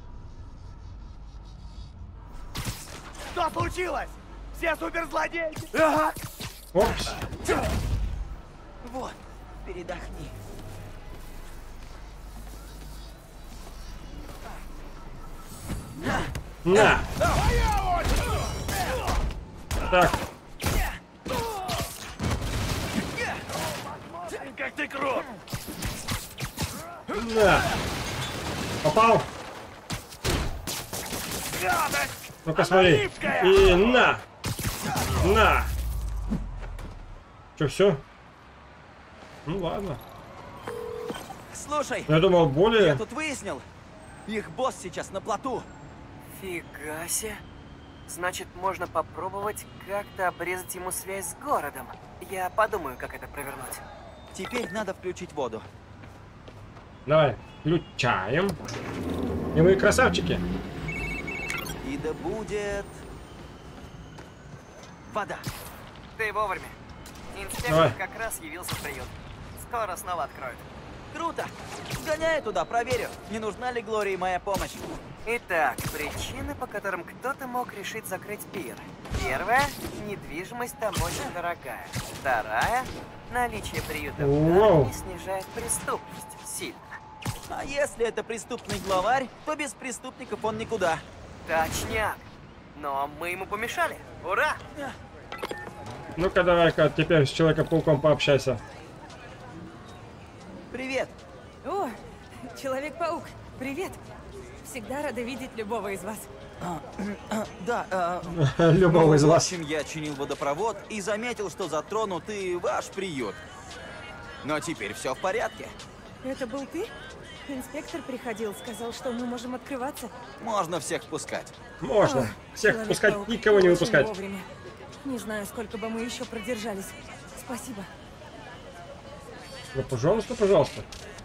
Что случилось? Все суперзлодеи! Опс. Вот, передохни. На! Так. Как ты крут! На! Попал? Ну-ка смотри. И на! На! Че, все? Ну ладно. Слушай, Я думал, более... я тут выяснил. Их босс сейчас на плоту. Фига себе. Значит, можно попробовать как-то обрезать ему связь с городом. Я подумаю, как это провернуть. Теперь надо включить воду. Давай, включаем. И мы красавчики. И да будет... вода. Ты вовремя. Инспектор Давай. как раз явился в приют. Скоро снова откроют. Круто! Сгоняй туда, проверю, не нужна ли Глории моя помощь. Итак, причины, по которым кто-то мог решить закрыть пир. Первая – недвижимость там очень дорогая. Вторая – наличие приюта в Дарне снижает преступность сильно. А если это преступный главарь, то без преступников он никуда. Точняк. Но мы ему помешали. Ура! Ну-ка, давай-ка теперь с Человеком-пауком пообщайся. Привет. О, Человек-паук, привет. Всегда рада видеть любого из вас. Да, Любого из вас. В общем, я чинил водопровод и заметил, что затронут и ваш приют. Но теперь все в порядке. Это был ты? Инспектор приходил, сказал, что мы можем открываться. Можно всех пускать. Можно. Всех пускать, никого не выпускать. Вовремя. Не знаю, сколько бы мы еще продержались. Спасибо. Ну, пожалуйста, пожалуйста.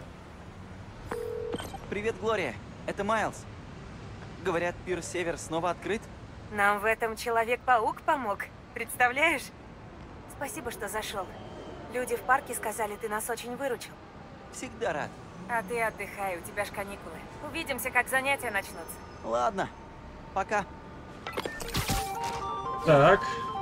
Привет, Глория. Это Майлз. Говорят, пир Север снова открыт? Нам в этом Человек-паук помог. Представляешь? Спасибо, что зашел. Люди в парке сказали, ты нас очень выручил. Всегда рад. А ты отдыхай, у тебя ж каникулы. Увидимся, как занятия начнутся. Ладно. Пока. Так.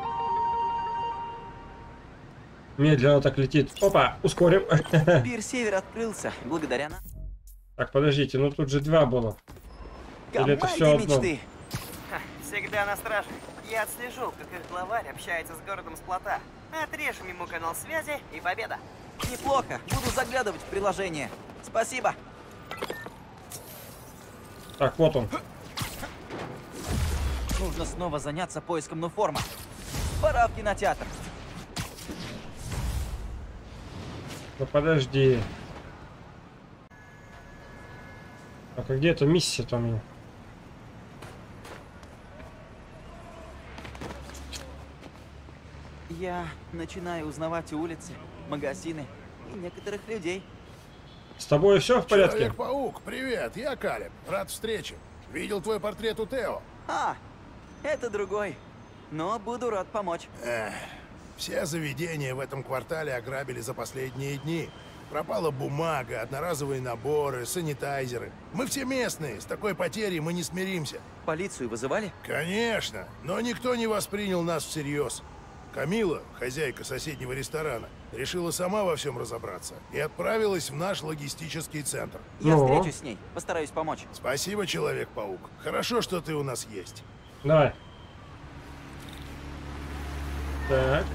Медленно так летит. Опа, ускорим. Пир Север открылся благодаря нам. Так, подождите, ну тут же два было. Или это все одно? Ха, всегда на страже. Я отслежу, как их главарь общается с городом с плота. Отрежем ему канал связи и победа. Неплохо. Буду заглядывать в приложение. Спасибо. Так, вот он. Нужно снова заняться поиском Нуформа. Пора в кинотеатр. Ну подожди. Так, а где эта миссия-то у меня? Я начинаю узнавать улицы, магазины и некоторых людей. С тобой все в порядке? Человек-паук, привет, я Калеб. Рад встрече. Видел твой портрет у Тео. А, это другой. Но буду рад помочь. Все заведения в этом квартале ограбили за последние дни. Пропала бумага, одноразовые наборы, санитайзеры. Мы все местные, с такой потерей мы не смиримся. Полицию вызывали? Конечно, но никто не воспринял нас всерьез. Камила, хозяйка соседнего ресторана, решила сама во всем разобраться и отправилась в наш логистический центр. Я встречусь с ней, постараюсь помочь. Спасибо, Человек-паук. Хорошо, что ты у нас есть. Давай. Так.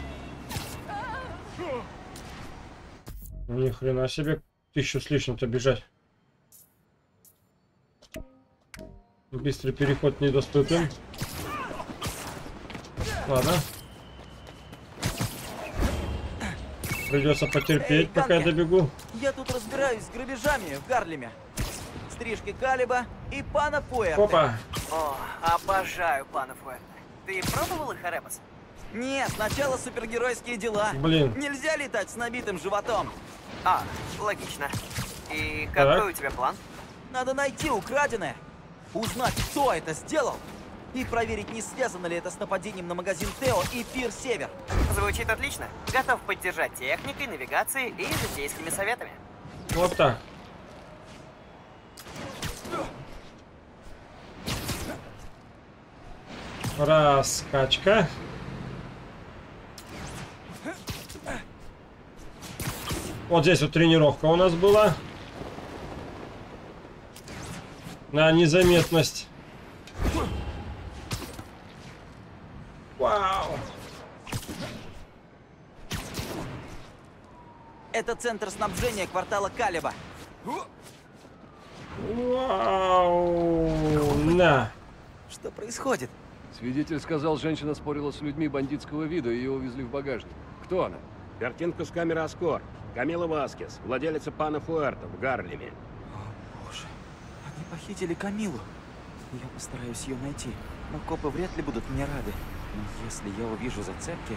Ни хрена себе, 1000 с лишним-то бежать. Быстрый переход недоступен. Ладно. Придется потерпеть, пока я добегу. Я тут разбираюсь с грабежами в Гарлеме. Стрижки Калиба и пана Пуэрте. Опа. О, обожаю пана Пуэрте. Ты пробовал их, Эребус? Нет, сначала супергеройские дела. Блин. Нельзя летать с набитым животом. А, логично. И какой Так. у тебя план? Надо найти украденное, узнать, кто это сделал, и проверить, не связано ли это с нападением на магазин Тео и Пир Север. Звучит отлично. Готов поддержать техникой, навигацией и житейскими советами. Вот так. Раскачка. Вот здесь вот тренировка у нас была. На незаметность. Вау. Это центр снабжения квартала Калиба. Вау. На. Что происходит? Свидетель сказал, женщина спорила с людьми бандитского вида, и ее увезли в багажник. Кто она? Картинка с камеры Аскор. Камила Васкес, владелица пана Фуэрте в Гарлеме. О, боже. Они похитили Камилу. Я постараюсь ее найти. Но копы вряд ли будут мне рады. Но если я увижу зацепки...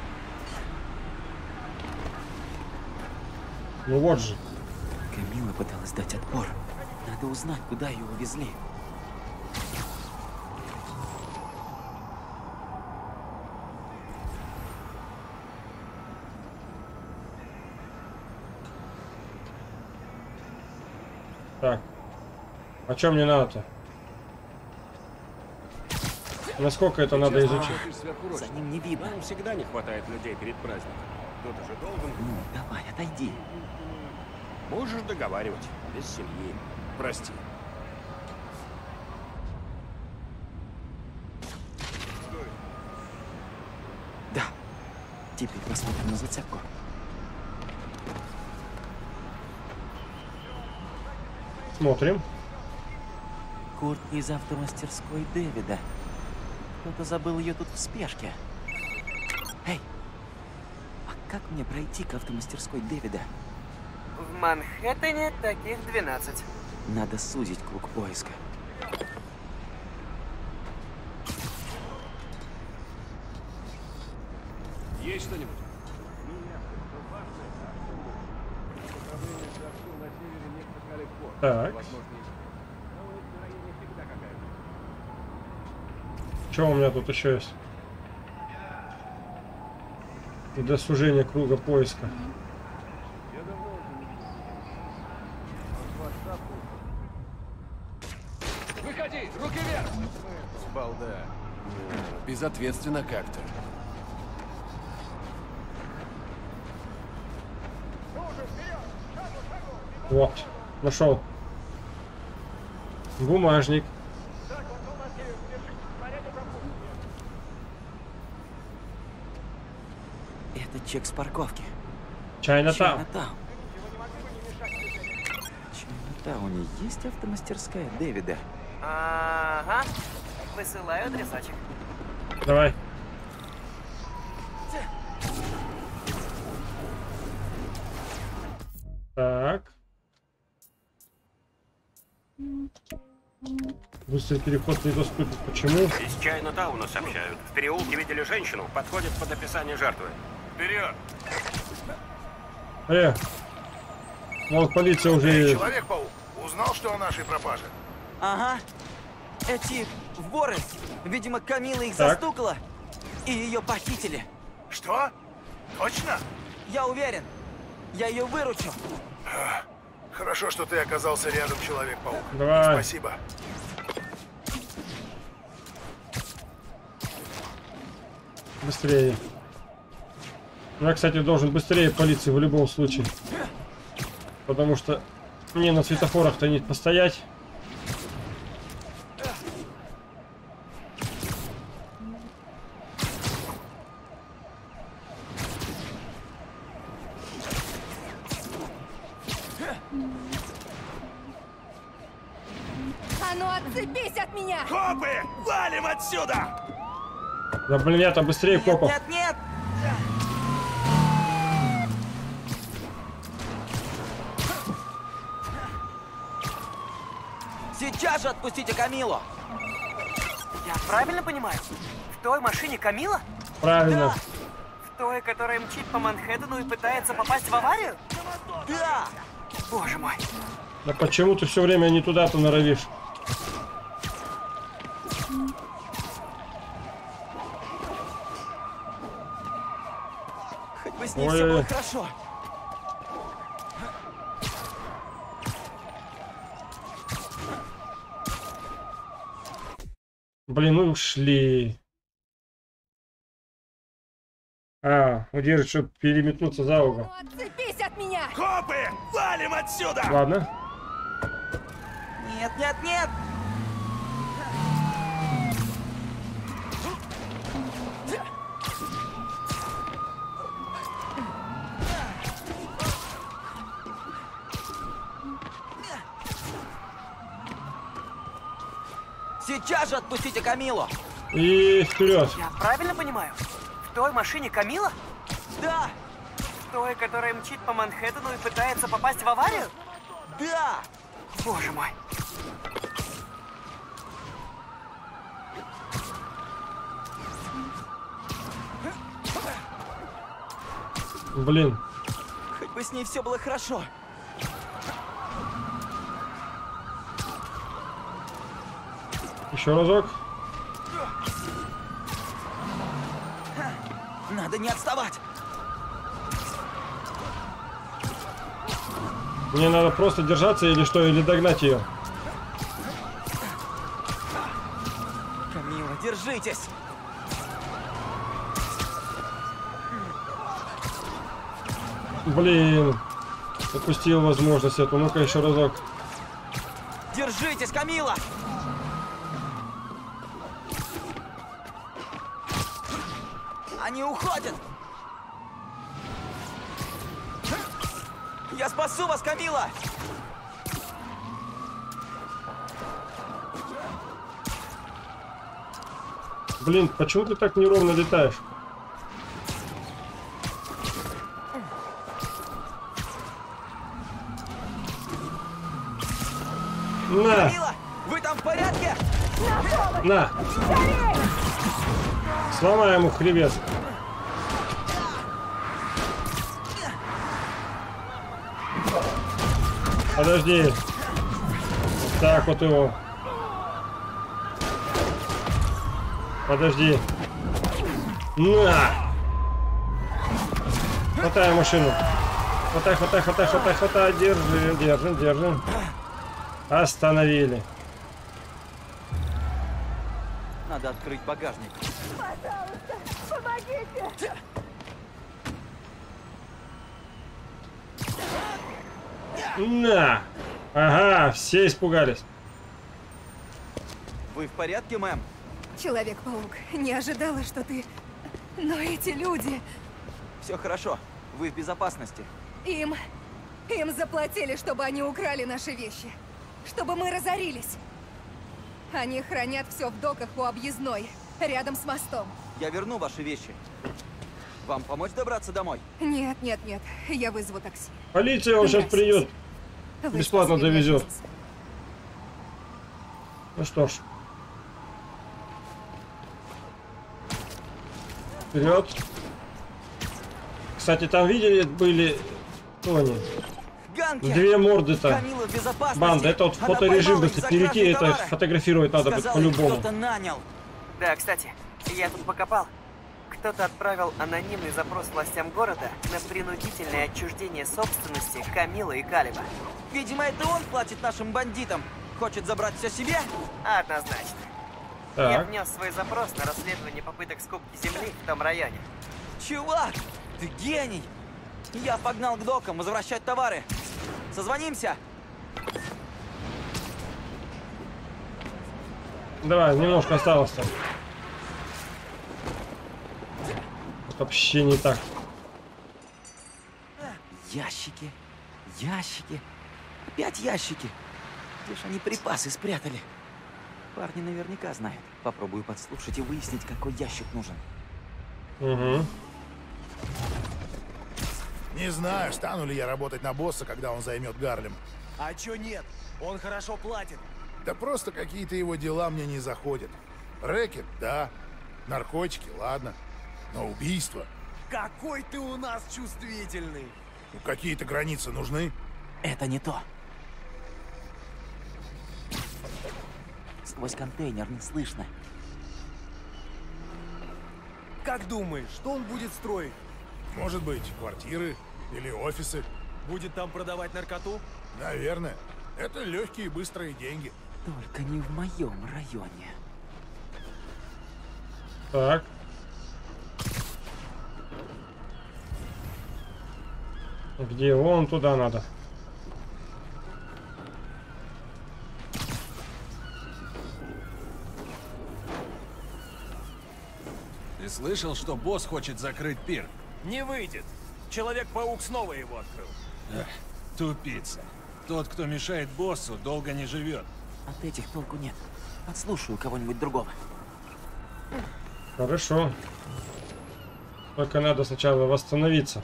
Ну вот же. Камила пыталась дать отпор. Надо узнать, куда ее увезли. Так. А что мне надо-то? Насколько это надо изучить? За ним не видно. Нам всегда не хватает людей перед праздником. Кто-то же должен... Ну, давай, отойди. Можешь договаривать. Без семьи. Прости. Да. Теперь посмотрим на зацепку. Смотрим. Куртка из автомастерской Дэвида. Кто-то забыл ее тут в спешке. Эй, а как мне пройти к автомастерской Дэвида? В Манхэттене таких 12. Надо сузить круг поиска. Есть что-нибудь? Так. Что у меня тут еще есть? Для сужения круга поиска. Выходи! Руки вверх! Балда. Безответственно как-то. Вот. Нашел. Бумажник. Это чек с парковки. Чайнатаун. В Чайнатауне есть автомастерская Дэвида? Ага. Высылаю адресочек. Давай. Так. Быстрый переход недоступен. Почему? Из Чайнатауна сообщают. В переулке видели женщину. Подходит под описание жертвы. Вперед! Вон полиция уже... Человек-паук, узнал, что о нашей пропаже? Ага. Эти воры, видимо, Камила их Так. застукала, и ее похитили. Что? Точно? Я уверен. Я ее выручу. Хорошо, что ты оказался рядом, Человек-паук. Давай. Спасибо. Быстрее. Я, кстати, должен быстрее полиции в любом случае. Потому что мне на светофорах-то не постоять. А ну отцепись от меня! Копы! Валим отсюда! Да блин, я там быстрее копов. Нет, нет! Сейчас же отпустите Камилу! Я правильно понимаю? В той машине Камила? Правильно. Да. В той, которая мчит по Манхэттену и пытается попасть в аварию? Да! Боже мой. Да почему ты все время не туда-то норовишь? Хоть бы с ней все было хорошо. Блин, ну ушли. Удерживай, чтобы переметнуться за угол. Отцепись от меня! Копы! Валим отсюда! Ладно. Нет, нет, нет! Сейчас же отпустите Камилу! И вперед. Я правильно понимаю? В той машине Камила? Да! В той, которая мчит по Манхэттену и пытается попасть в аварию? Да! Боже мой. Блин. Хоть бы с ней все было хорошо. Еще разок. Надо не отставать. Мне надо просто держаться или что, или догнать ее. Камила, держитесь. Блин. Упустил возможность эту. Ну-ка еще разок. Держитесь, Камила! Они уходят! Я спасу вас, Камила! Блин, почему ты так неровно летаешь? На! Камила, вы там в порядке? На! Сломай ему хребет. Подожди. Так вот его. Подожди. На! Хватай машину. Хватай, хватай, хватай, хватай, хватай. Держи, держи, держи. Остановили. Надо открыть багажник. Пожалуйста, помогите! На! Ага, все испугались. Вы в порядке, мэм? Человек-паук, не ожидала, что ты... Но эти люди... Все хорошо. Вы в безопасности. Им заплатили, чтобы они украли наши вещи. Чтобы мы разорились. Они хранят все в доках у объездной, рядом с мостом. Я верну ваши вещи. Вам помочь добраться домой? Нет, нет, нет. Я вызову такси. Полиция он сейчас придет. Бесплатно довезет. Ну что ж. Вперед. Кстати, там видели, были Тони. Две морды-то. Банда. Это вот фоторежим, если перейти, это фотографировать надо по-любому. Да, кстати, я тут покопал. Кто-то отправил анонимный запрос властям города на принудительное отчуждение собственности Камилы и Калиба. Видимо, это он платит нашим бандитам. Хочет забрать все себе? Однозначно. Так. Я внес свой запрос на расследование попыток скупки земли в том районе. Чувак, ты гений! Я погнал к докам возвращать товары. Созвонимся? Давай, немножко осталось-то. Вообще не так. Ящики, ящики, опять ящики. Где ж они припасы спрятали? Парни наверняка знают. Попробую подслушать и выяснить, какой ящик нужен. Угу. Не знаю, стану ли я работать на босса, когда он займет Гарлем. А чё нет? Он хорошо платит. Да просто какие-то его дела мне не заходят. Рэкет, да. Наркотики, ладно. Но убийство... Какой ты у нас чувствительный! Ну, какие-то границы нужны. Это не то. Сквозь контейнер не слышно. Как думаешь, что он будет строить? Может быть, квартиры или офисы. Будет там продавать наркоту? Наверное. Это легкие и быстрые деньги. Только не в моем районе. Так. Где? Вон туда надо. Ты слышал, что босс хочет закрыть пир? Не выйдет. Человек-паук снова его открыл. Эх, тупица. Тот, кто мешает боссу, долго не живет. От этих толку нет. Подслушаю кого-нибудь другого. Хорошо. Только надо сначала восстановиться.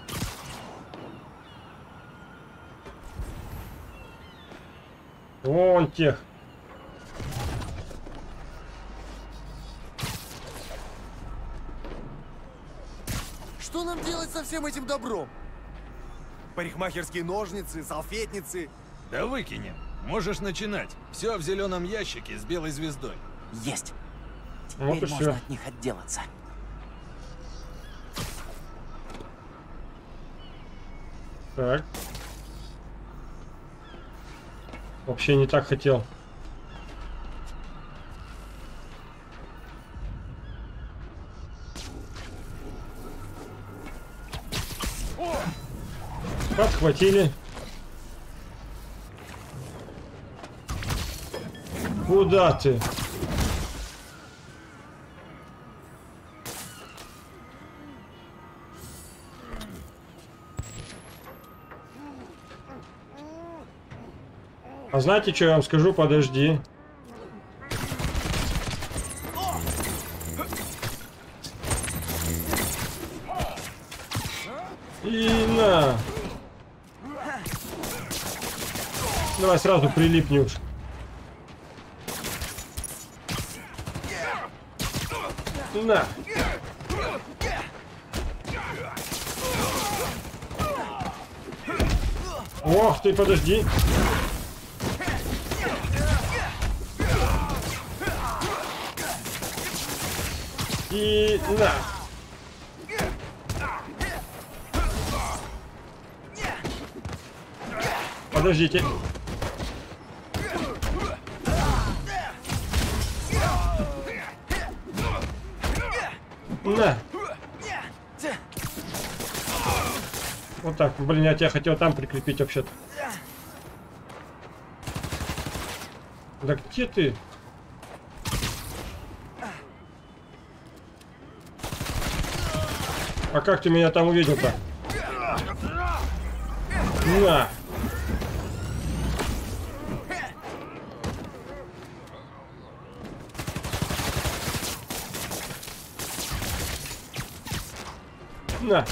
Вон тех. Что нам делать со всем этим добром? Парикмахерские ножницы, салфетницы. Да выкинем. Можешь начинать. Все в зеленом ящике с белой звездой. Есть. Вот Теперь и можно всё. от них отделаться. Так. Вообще не так хотел. Подхватили. Куда ты? А знаете, что я вам скажу? Подожди. И на. Давай сразу прилипни уж. На. Ох ты, подожди. И на. Подождите. На. Вот так. Блин, я тебя хотел там прикрепить вообще-то. Да где ты? А как ты меня там увидел-то? На. На.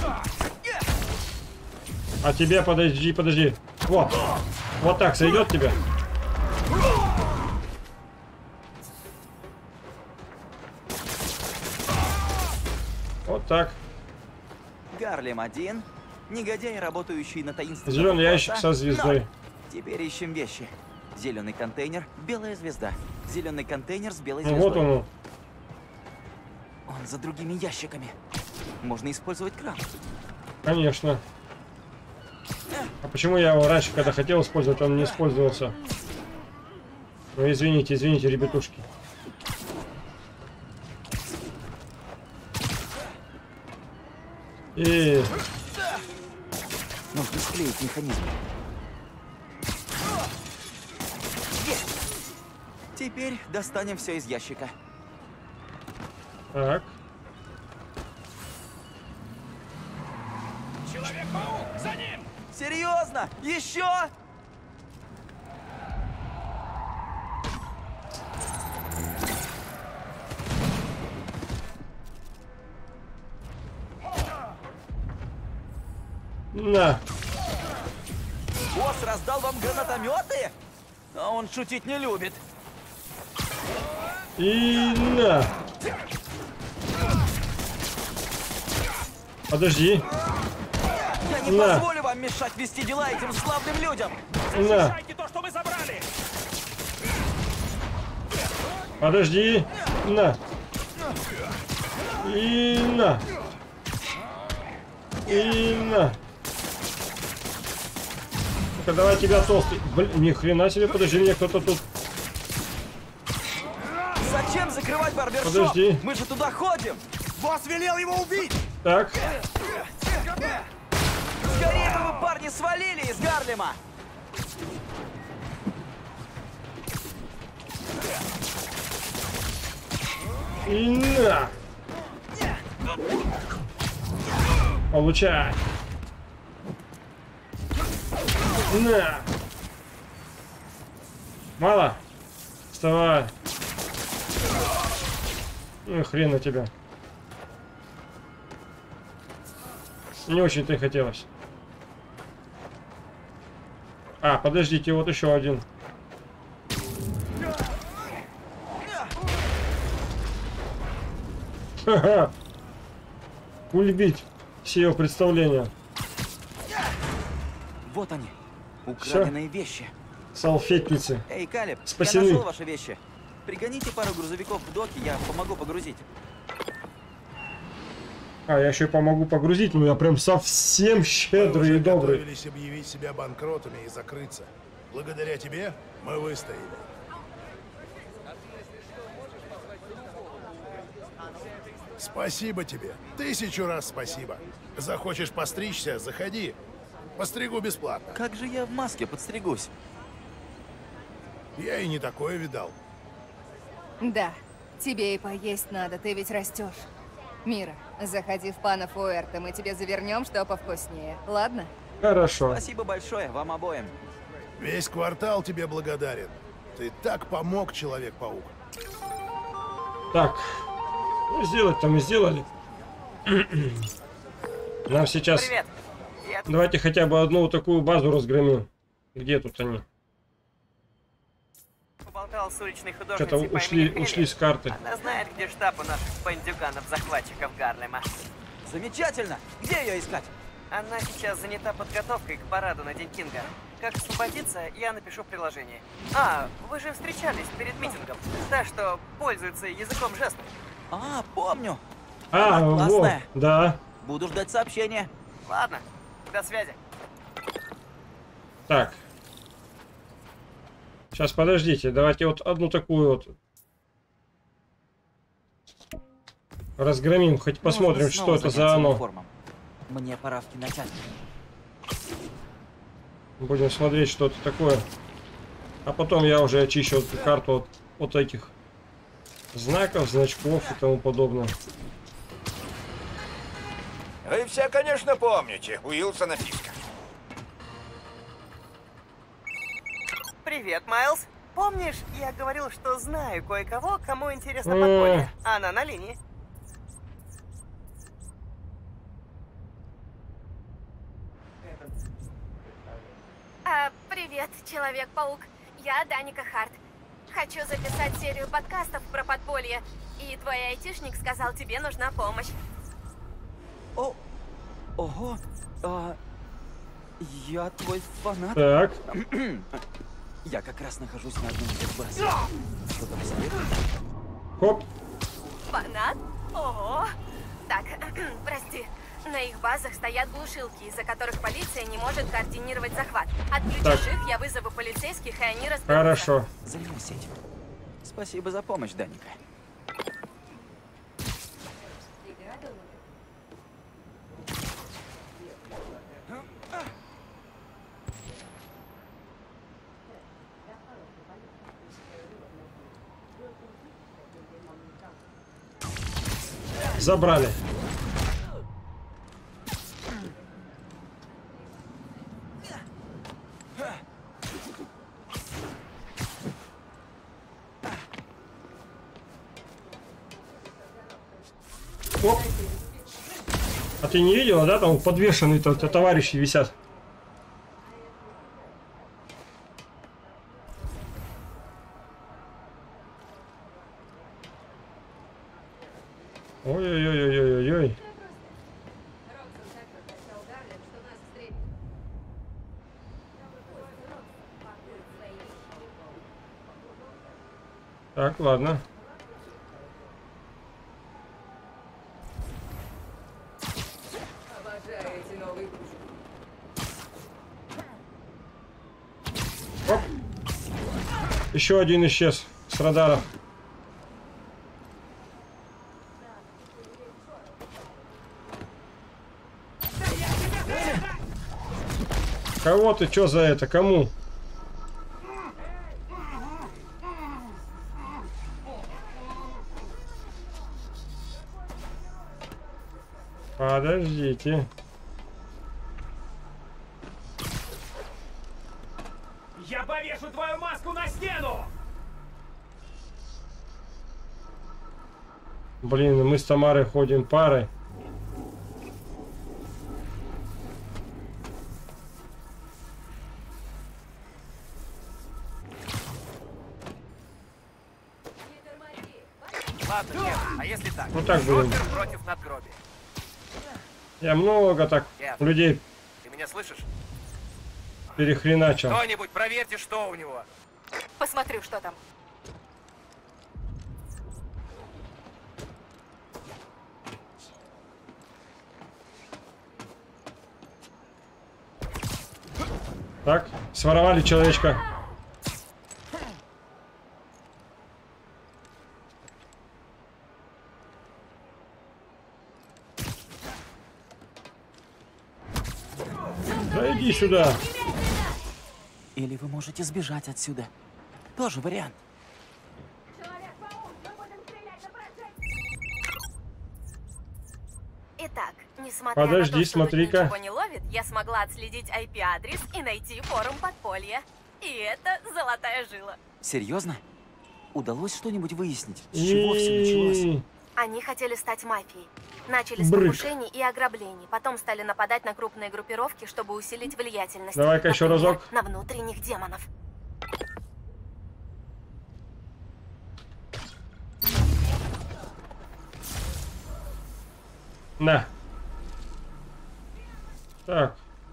А тебе подожди, подожди. Вот. Вот так сойдет тебе. Вот так. Гарлем-1. Негодяй, работающий на таинственном... Зеленый ящик со звездой. Теперь ищем вещи. Зеленый контейнер, белая звезда. Зеленый контейнер с белой Ну, звездой. вот он. Он за другими ящиками. Можно использовать кран. Конечно. А почему я его раньше, когда хотел использовать, он не использовался? Ну, извините, извините, ребятушки. И... Нужно склеить механизм. Есть! Теперь достанем все из ящика. Так. Человек-паук, за ним! Серьезно? Еще? На. Босс раздал вам гранатометы? А он шутить не любит. И на. Подожди. Я не позволю вам мешать вести дела этим славным людям. Защищайте то, что мы забрали. Подожди. На. И на. И на. Ну-ка, давай тебя толстый. Блин, ни хрена себе, подожди, мне кто-то тут. Зачем закрывать барбершоп? Подожди. Мы же туда ходим. Босс велел его убить. Так. Скорее бы вы, парни, свалили из Гарлема. И на. Получай. На. Мало? Вставай. Ну хрен на тебя. Не очень-то и хотелось. А, подождите, вот еще один. Ха-ха. Ульбить сие представление. Вот они, украденные вещи. Салфетницы. Эй, Калеб, спасены. я нашел ваши вещи. Пригоните пару грузовиков в доки, я помогу погрузить. А, я еще и помогу погрузить, но я прям совсем щедрый и добрый. Мы готовились объявить себя банкротами и закрыться. Благодаря тебе мы выстояли. Спасибо тебе. 1000 раз спасибо. Захочешь постричься, заходи. Постригу бесплатно. Как же я в маске подстригусь? Я и не такое видал. Да, тебе и поесть надо, ты ведь растешь. Мира, заходи в Пана Фуэрте, мы тебе завернем что повкуснее, ладно? Хорошо. Спасибо большое вам обоим. Весь квартал тебе благодарен. Ты так помог, Человек-паук. Так, ну сделать-то мы сделали. Нам сейчас... Привет. Давайте хотя бы одну вот такую базу разгромим. Где тут они? Поболтал с уличной Что-то художницей ушли с карты. Она знает, где штаб у наших бандюганов-захватчиков Гарлема. Замечательно! Где ее искать? Она сейчас занята подготовкой к параду на День Кинга. Как освободиться, я напишу в приложении. А, вы же встречались перед митингом. Та, что пользуется языком жестов. А, помню. А, Она вот, классная. да. Буду ждать сообщения. Ладно, до связи. Так. Сейчас, подождите, давайте вот одну такую вот разгромим, хоть посмотрим, Можно что снова это за заняться оно. униформом. Мне пора в кинотеатр. Будем смотреть, что это такое. А потом я уже очищу эту карту от этих знаков, значков и тому подобное. Вы все, конечно, помните Уилсона Фиска. Привет, Майлз. Помнишь, я говорил, что знаю кое-кого, кому интересно подполье? Она на линии. Привет, Человек-паук. Я Даника Харт. Хочу записать серию подкастов про подполье. И твой айтишник сказал, тебе нужна помощь. Ого. Я твой фанат. Так. Я как раз нахожусь на одном из баз. Что-то посоветуешь? Хоп. Фанат? Ого. Так, прости. На их базах стоят глушилки, из-за которых полиция не может координировать захват. Отключишь их, я вызову полицейских, и они разберутся. Хорошо. Займусь этим. Спасибо за помощь, Даника. Забрали. Оп. А ты не видела, да? Там подвешенные-то товарищи висят. Ой-ой-ой-ой-ой-ой. Так, ладно. Оп. Еще один исчез с радара. Кого ты? Чё за это? Кому? Подождите. Я повешу твою маску на стену! Блин, мы с Тамарой ходим парой. Ладно, нет, а если так? Вот так будем. Шоппер против надгробия. Я много так Нет. людей Ты меня слышишь? перехреначил. Кто-нибудь проверьте, что у него. Посмотрю, что там. Так, своровали человечка. Да иди сюда. Или вы можете сбежать отсюда. Тоже вариант. Итак, несмотря Подожди, на то, что смотри-ка. тут ничего не ловит, я смогла отследить IP-адрес и найти форум подполья. И это золотая жила. Серьезно? Удалось что-нибудь выяснить? С чего все началось? Они хотели стать мафией. Начали с Брык. покушений и ограблений, потом стали нападать на крупные группировки, чтобы усилить влиятельность. Давай-ка еще Например, разок. на внутренних демонов. На. Так.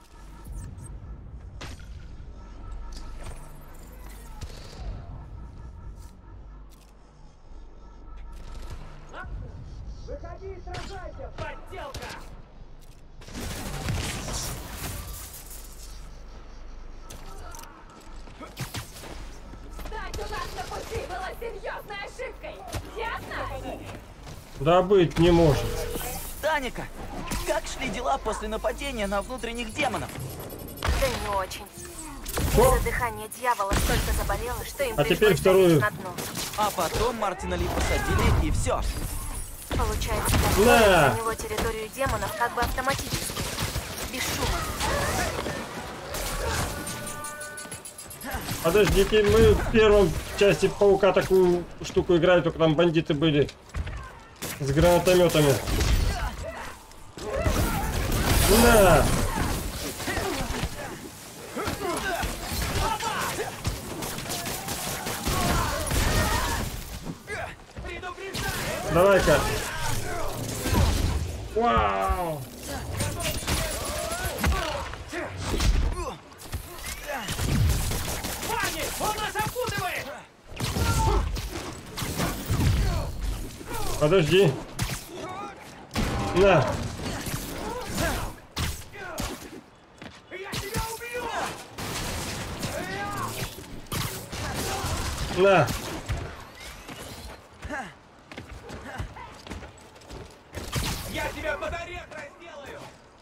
Выходи и сражайся, подделка! Стать у нас на пути была серьезной ошибкой. Ясно? Да быть не может. Таника, как шли дела после нападения на внутренних демонов? Да не очень. Из-за дыхания дьявола столько заболело, что им А теперь пришлось вторую. залезть на дно. А потом Мартина Ли посадили, и все. Получается, На. контроль за него территорию демонов как бы автоматически. Без шума. Подождите, мы в первом части Паука такую штуку играли, только там бандиты были с гранатометами. На! Давай-ка. Вау! Парни, он нас окутывает! Подожди. На. Я тебя убью! На. Я тебя под орех разделаю!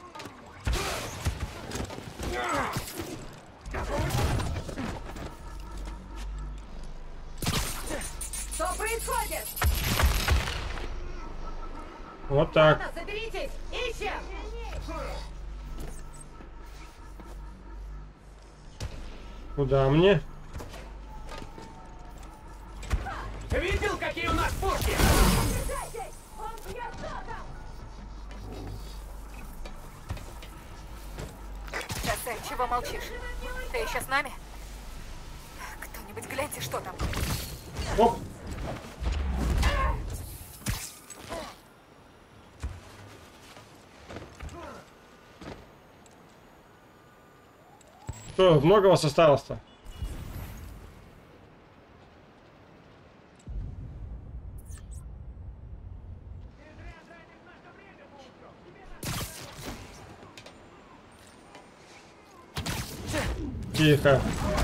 Что происходит? Вот так. Ладно, соберитесь, ищем! Куда мне? Видел, какие у нас пушки? Кассель, чего молчишь? Ты еще с нами? Кто-нибудь гляньте, что там. Оп. Что, много вас осталось-то? Тихо.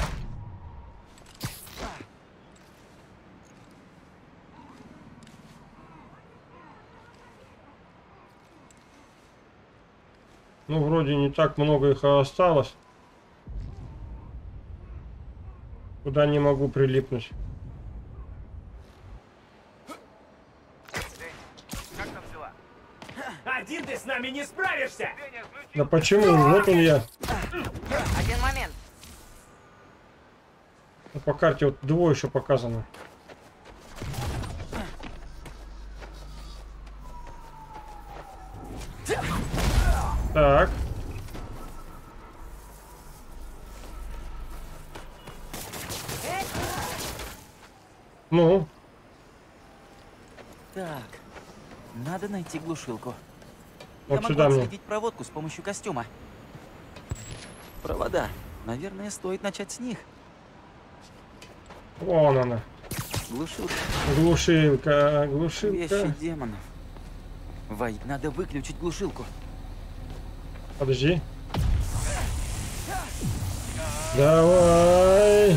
Ну, вроде не так много их осталось. Куда не могу прилипнуть. Один ты с нами не справишься! Да почему? Вот он я. Один момент. По карте вот двое еще показано. Так. Ну? Так, надо найти глушилку. Вот Я сюда могу мне. отследить проводку с помощью костюма. Провода. Наверное, стоит начать с них. Вон она. Глушилка. Глушилка, глушилка. Вещи демонов. Вайт, надо выключить глушилку. Подожди. Давай.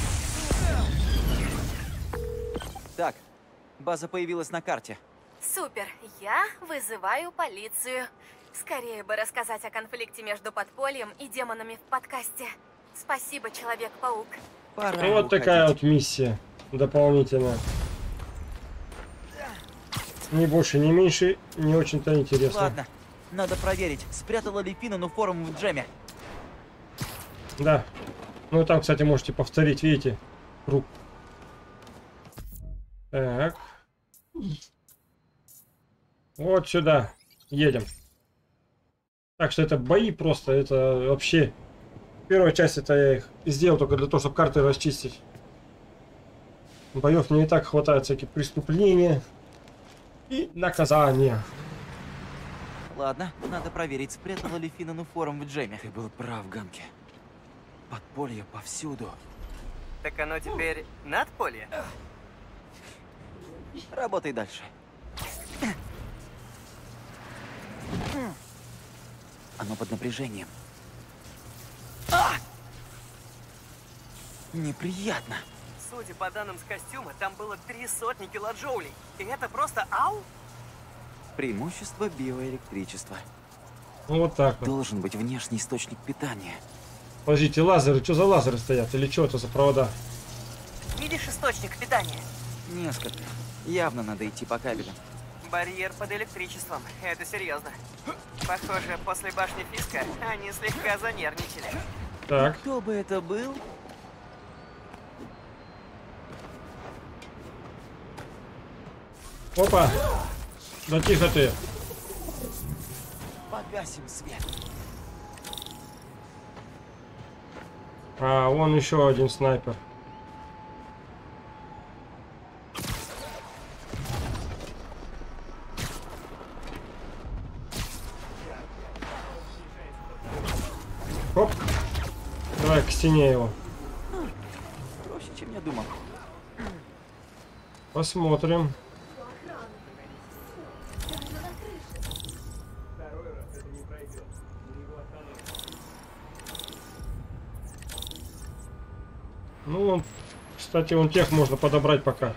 Так, база появилась на карте. Супер, я вызываю полицию. Скорее бы рассказать о конфликте между подпольем и демонами в подкасте. Спасибо, Человек-паук. Ну, вот такая вот миссия дополнительная. Ни больше, ни меньше, не очень-то интересно. Ладно, надо проверить, спрятала ли Финну форму в джеме. Да. Ну, там, кстати, можете повторить, видите, круг. Так. Вот сюда. Едем. Так что это бои просто, это вообще... Первая часть это я их сделал только для того, чтобы карты расчистить. Боев мне и так хватает всяких преступления и наказания. Ладно, надо проверить, спрятала ли Финну форму в джеме. Ты был прав, Гамки. Подполье повсюду. Так оно теперь надполье? Работай дальше. Оно под напряжением. Неприятно. Судя по данным с костюма, там было 300 килоджоулей. И это просто ау? Преимущество биоэлектричества. Вот так вот. Должен быть внешний источник питания. Подождите, лазеры, что за лазеры стоят? Или что это за провода? Видишь источник питания? Несколько. Явно надо идти по кабелям. Барьер под электричеством. Это серьезно. Похоже, после башни Фиска они слегка занервничали. Так. Кто бы это был? Опа! Да тихо ты. Погасим свет. А, вон еще один снайпер. Оп. Давай к стене его. Проще, чем я думал. Посмотрим. Ну, он, кстати, вон тех можно подобрать пока.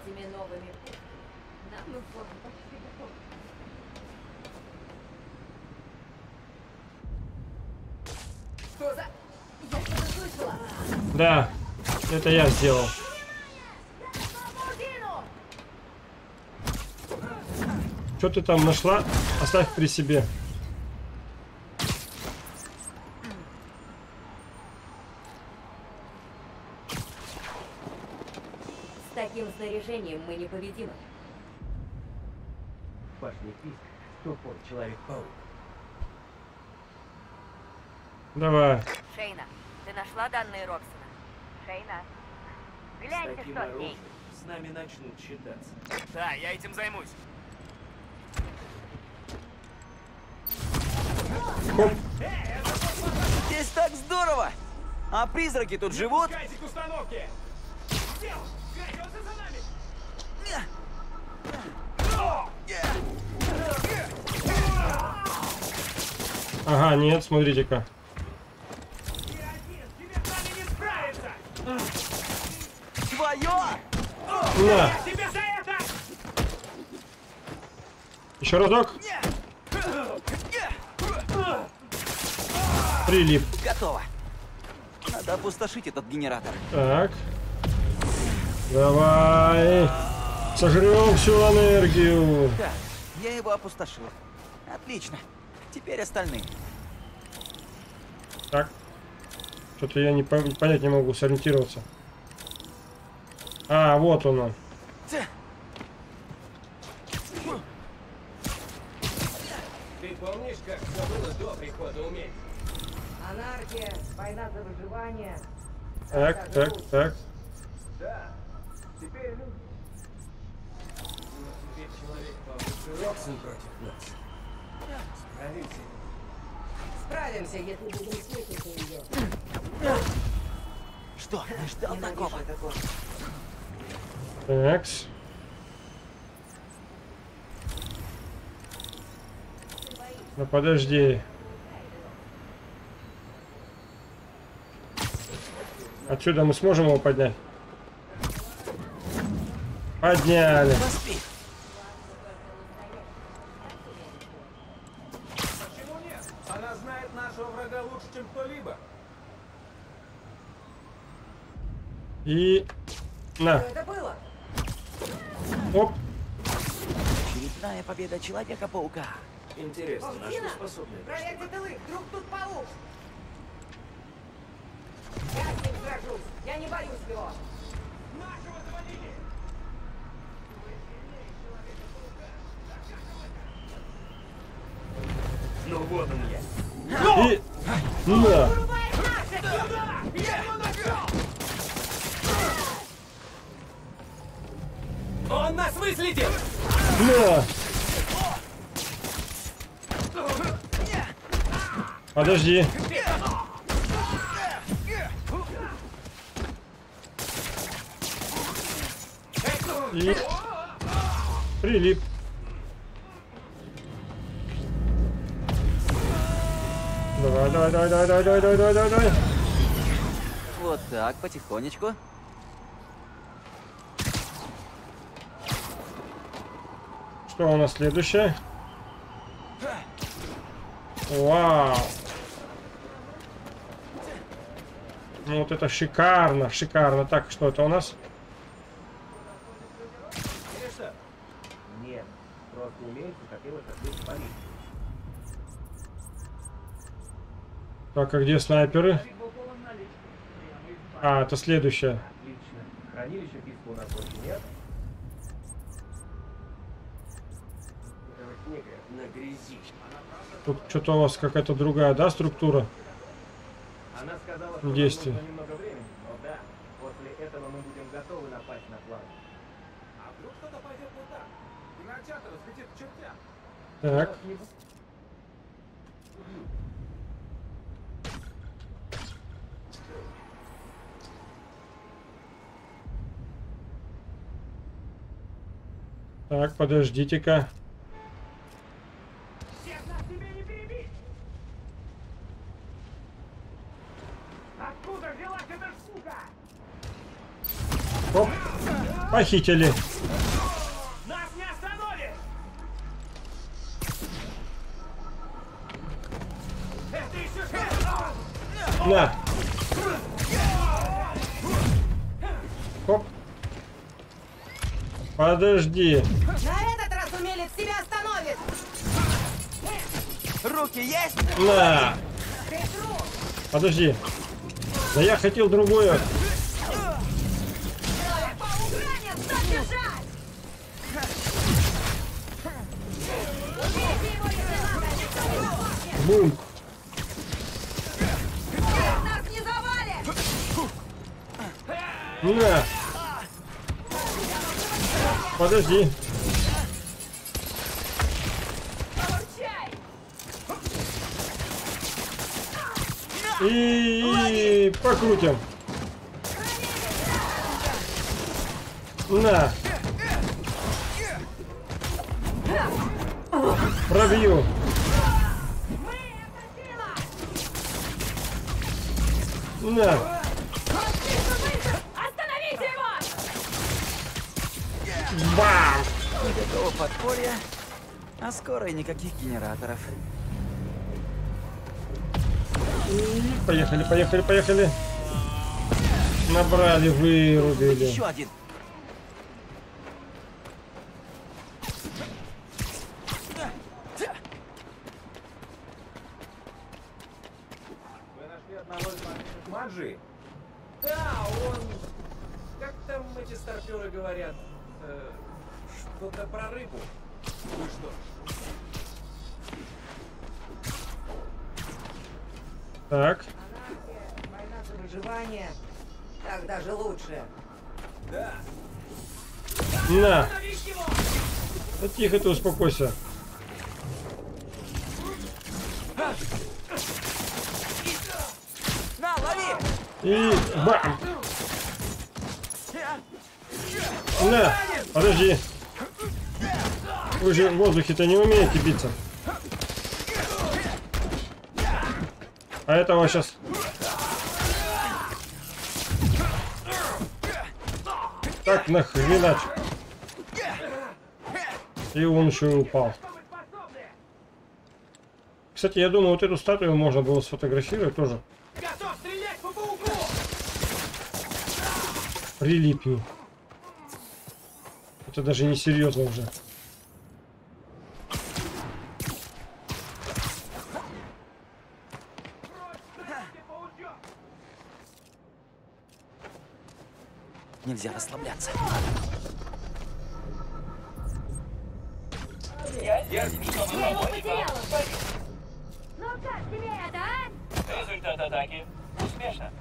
Да, это я сделал. Что ты там нашла? Оставь при себе. С таким снаряжением мы непобедимы. Башня Фиск, тупой Человек-паук. Давай. Шейна, ты нашла данные Робсона? Шейна, гляньте, С таким что с ней. оружием с нами начнут считаться. Да, я этим займусь. Хоп. Здесь так здорово! А призраки тут живут? Ага, нет, смотрите-ка. Твое! На. Еще разок. Прилип. Готово. Надо опустошить этот генератор. Так. Давай. Сожрем всю энергию. Так, я его опустошил. Отлично. Теперь остальные. Так. Что-то я понять не могу, сориентироваться. А, вот оно. Ты помнишь, как все было до прихода умельцев? Анархия, война за выживание. Так. Да. Теперь люди. Теперь человек Роксон против нас. Справимся, если будем слышать ее. Что? Не ждал такого. Такс. Ну подожди. Отсюда мы сможем его поднять? Подняли. Почему нет? Она знает нашего врага лучше, чем кто-либо. И... На. Это было? Оп. Очередная победа Человека-паука. Интересно, на что способны? Проверьте тылы, вдруг тут паук. Я с ним сражусь, я не боюсь его. Нашего завалили! Ну вот он я. И... На. Он нас выследил! На. Подожди. И... Прилип. Давай. Вот так, потихонечку. Что у нас следующее? Вау. Ну вот это шикарно, шикарно. Так, что это у нас? Нет, просто умельцы хотелось открыть полицию. Так, а где снайперы? А, это следующее. Отлично. Хранилище писка у нас больше нет. Этого снега на грязи. Тут что-то у вас какая-то другая, да, структура? Она сказала, что действий. нужно немного времени, но да, после этого мы будем готовы напасть на план. А вдруг кто-то пойдет не так? Кинотеатр взлетит к чертям. Так. Так, подождите-ка. Откуда взялась эта штука? Оп, похитили. Нас не остановит! Это еще что? На. Оп. Подожди. На этот раз умелец тебя остановит! Руки есть? На. Подожди. Да я хотел другое. Бум. Нас не завалит! На. Подожди. И покрутим. На. Пробью. На. Остановите его! Бам! Никакого подполья, а скоро и никаких генераторов. Поехали, поехали, поехали. Набрали, вырубили. Еще один. Вы нашли одного из мальчиков Маджи? Да, он... Как там эти старперы говорят? Что-то про рыбу. Ну что? Так. Война за выживание. Так даже лучше. Да. На. Да тихо ты, успокойся. На, лови! И бам! На, подожди. Вы же в воздухе-то не умеете биться. А этого сейчас... Так нахренач. И он еще и упал. Кстати, я думаю, вот эту статую можно было сфотографировать тоже. Готов стрелять по пауку! Прилипни. Это даже не серьезно уже. Нельзя расслабляться. Я его потеряла. Ну как тебе это, а? Результат атаки. Успешно.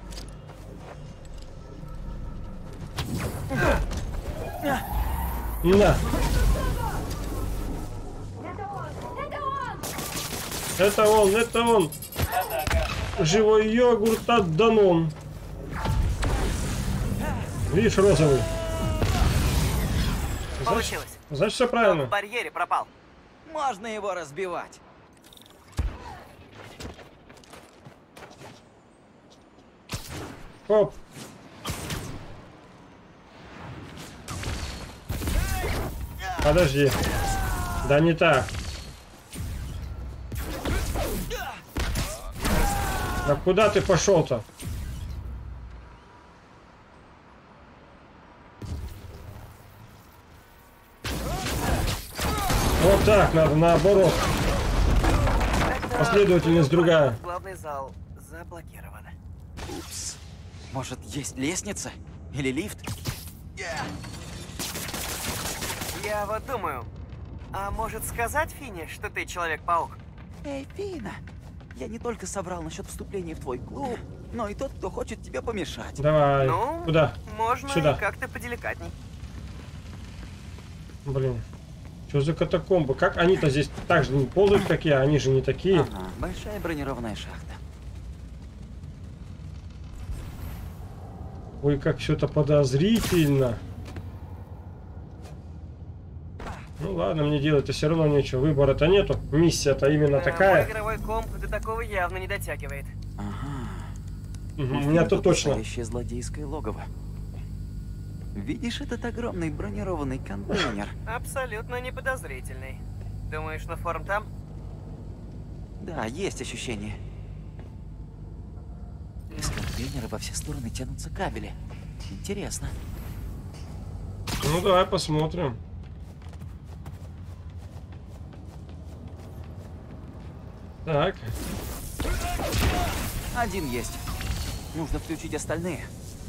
На. Это он! Это он! Живой йогурт от Данон. Видишь, розовый. Получилось. Значит, все правильно. В барьере пропал. Можно его разбивать. Оп. Подожди. Да не так. Да куда ты пошел-то? Вот так надо, наоборот. Последовательность другая. Главный зал заблокирован. Упс. Может, есть лестница? Или лифт? Я вот думаю, а может сказать Фине, что ты Человек-паук? Эй, Фина, я не только соврал насчет вступления в твой клуб, но и тот, кто хочет тебе помешать. Давай. Ну, куда? Можно Сюда. как-то поделикатней. Блин. Что за катакомбы? Как они-то здесь так же не ползают, как я? Они же не такие. Ага, большая бронированная шахта. Ой, как все это подозрительно. Ну ладно, мне делать-то все равно нечего. Выбора-то нету. Миссия-то именно такая. Мой игровой комп до такого явно не дотягивает. У меня-то точно. Настоящее злодейское логово. Видишь этот огромный бронированный контейнер? Абсолютно неподозрительный. Думаешь, на форум там? Да, есть ощущение. Из контейнера во все стороны тянутся кабели. Интересно. Ну давай посмотрим. Так. Один есть. Нужно включить остальные.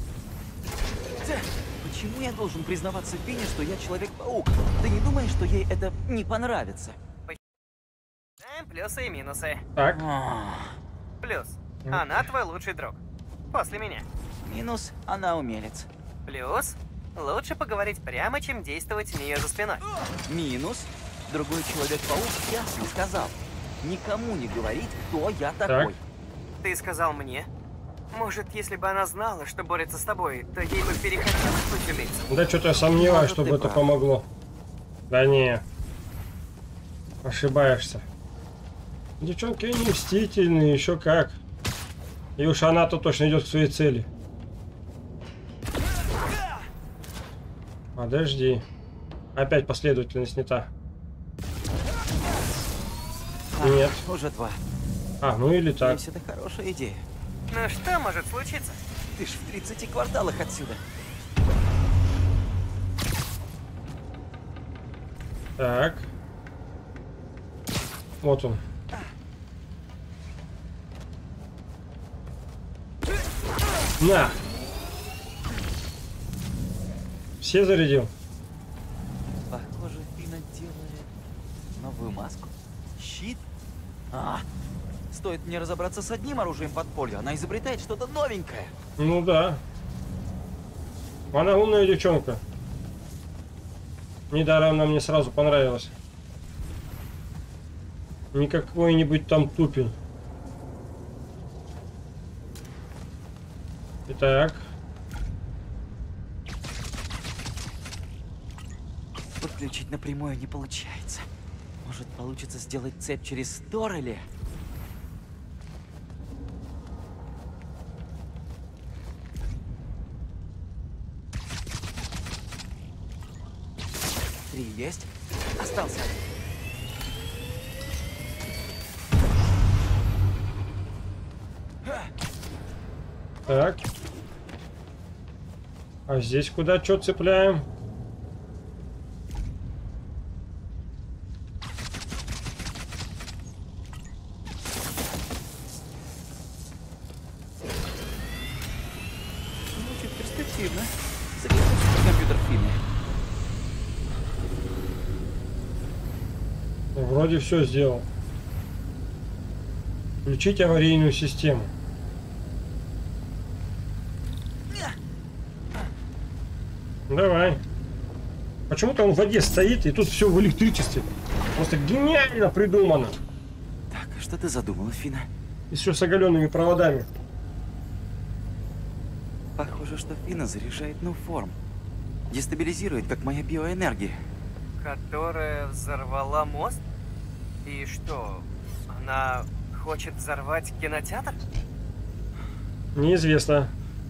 Почему я должен признаваться Фине, что я Человек-паук? Ты не думаешь, что ей это не понравится? Плюсы и минусы. Так. Плюс. Она твой лучший друг. После меня. Минус. Она умелец. Плюс. Лучше поговорить прямо, чем действовать у нее за спиной. Минус. Другой Человек-паук ясно сказал. Никому не говорить, кто я такой. Ты сказал мне? Может, если бы она знала, что борется с тобой, то ей бы перехотелось быть убийцей? Да что-то я сомневаюсь, чтобы это помогло. Да не. Ошибаешься. Девчонки не мстительные, еще как. И уж она-то точно идет к своей цели. Подожди. Опять последовательность не та. Нет. Уже 2. А, ну или так. Это хорошая идея. Ну что может случиться? Ты ж в 30 кварталах отсюда. Так. Вот он. На! Все зарядил? Похоже, Фина делает новую маску. Щит? Стоит мне разобраться с одним оружием подполья, она изобретает что-то новенькое. Ну да. Она умная девчонка. Недаром она мне сразу понравилась. Не какой-нибудь там тупень. Итак. Подключить напрямую не получается. Может, получится сделать цепь через стор или... Три есть. Остался. Так. А здесь куда что цепляем? Звучит перспективно. Запишите компьютер в фильме. Вроде все сделал. Включить аварийную систему. Давай. Почему-то он в воде стоит, и тут все в электричестве. Просто гениально придумано. Так, что ты задумала, Фина? Еще с оголенными проводами. Похоже, что Фина заряжает ноуформ. Дестабилизирует, как моя биоэнергия. Которая взорвала мост? И что, она хочет взорвать кинотеатр? Неизвестно.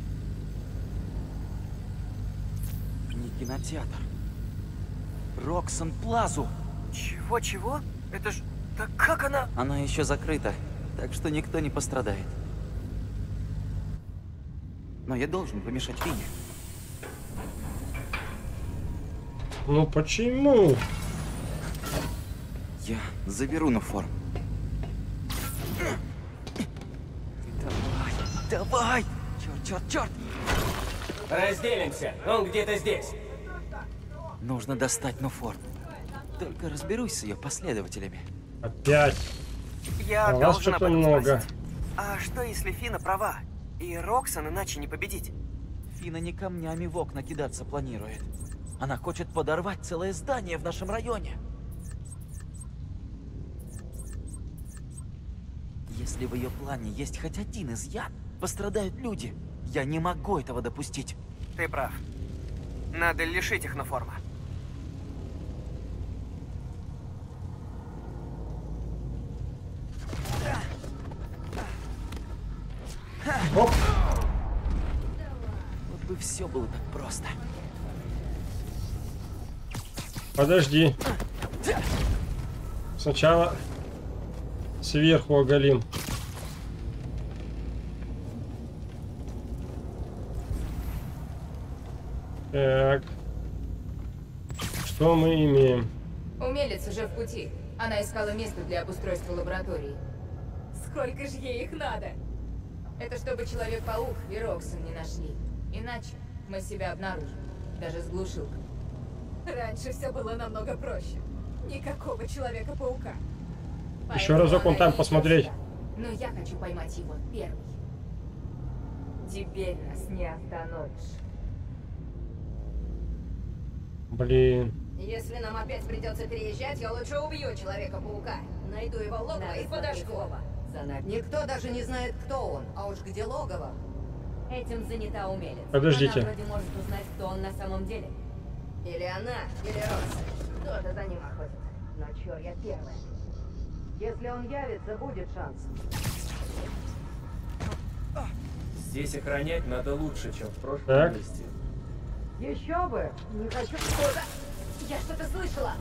Не кинотеатр. Роксон Плазу. Чего? Это ж... Так как она... Она еще закрыта, так что никто не пострадает. Но я должен помешать Фине. Ну почему? Я заберу ноуформ. Давай! Черт! Разделимся. Он где-то здесь. Нужно достать ноуформ. Только разберусь с ее последователями. Опять. Я у вас должен об что-то этом много. спросить. А что, если Фина права? И Роксон иначе не победить? Фина не камнями в окна кидаться планирует. Она хочет подорвать целое здание в нашем районе. Если в ее плане есть хоть один изъян, пострадают люди. Я не могу этого допустить. Ты прав. Надо лишить их ноуформа. Оп. Вот бы все было так просто. Подожди. Сначала сверху оголим. Так. Что мы имеем? Умелец уже в пути. Она искала место для обустройства лаборатории. Сколько же ей их надо? Это чтобы Человек-паук и Роксон не нашли. Иначе мы себя обнаружим. Даже с глушилкой. Раньше все было намного проще. Никакого Человека-паука. Еще разок он там посмотреть. Но я хочу поймать его первый. Теперь нас не остановишь. Блин. Если нам опять придется переезжать, я лучше убью Человека-паука. Найду его логово и подожгу. Никто даже не знает, кто он, а уж где логово. Этим занята умелец. Подождите. Она вроде может узнать, кто он на самом деле. Или она, или Рокси. Кто-то за ним охотится. Но чё, я первая. Если он явится, будет шанс. Здесь охранять надо лучше, чем в прошлом месте. Еще бы! Не хочу... Я что-то слышала!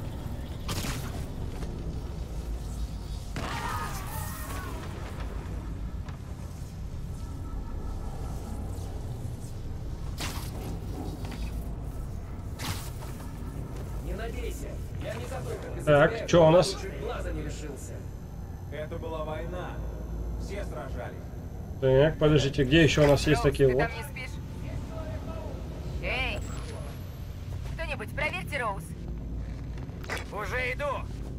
Не надейся, я не забыл, как из-за Так, тебя что у нас? чуть глаза не лишился. Это была война. Все сражались. Так, подождите, где еще у нас есть такие вот? Не спишь? Эй! Кто-нибудь, проверьте Роуз. Уже иду.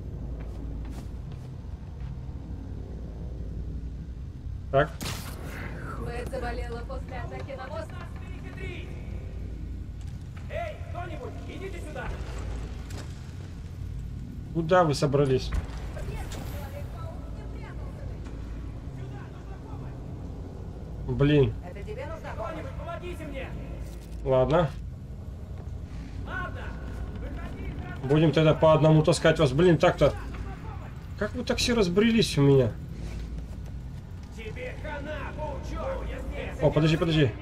Так, Бет заболела после атаки на мост. Эй, кто-нибудь, идите сюда! куда вы собрались? Блин. Это тебе нужно? Кто-нибудь, помогите мне! Ладно. Ладно! Будем тогда по одному таскать вас. Блин, так-то... Как вы так все разбрелись у меня? Тебе хана, паучок! Я здесь! О, подожди, подожди.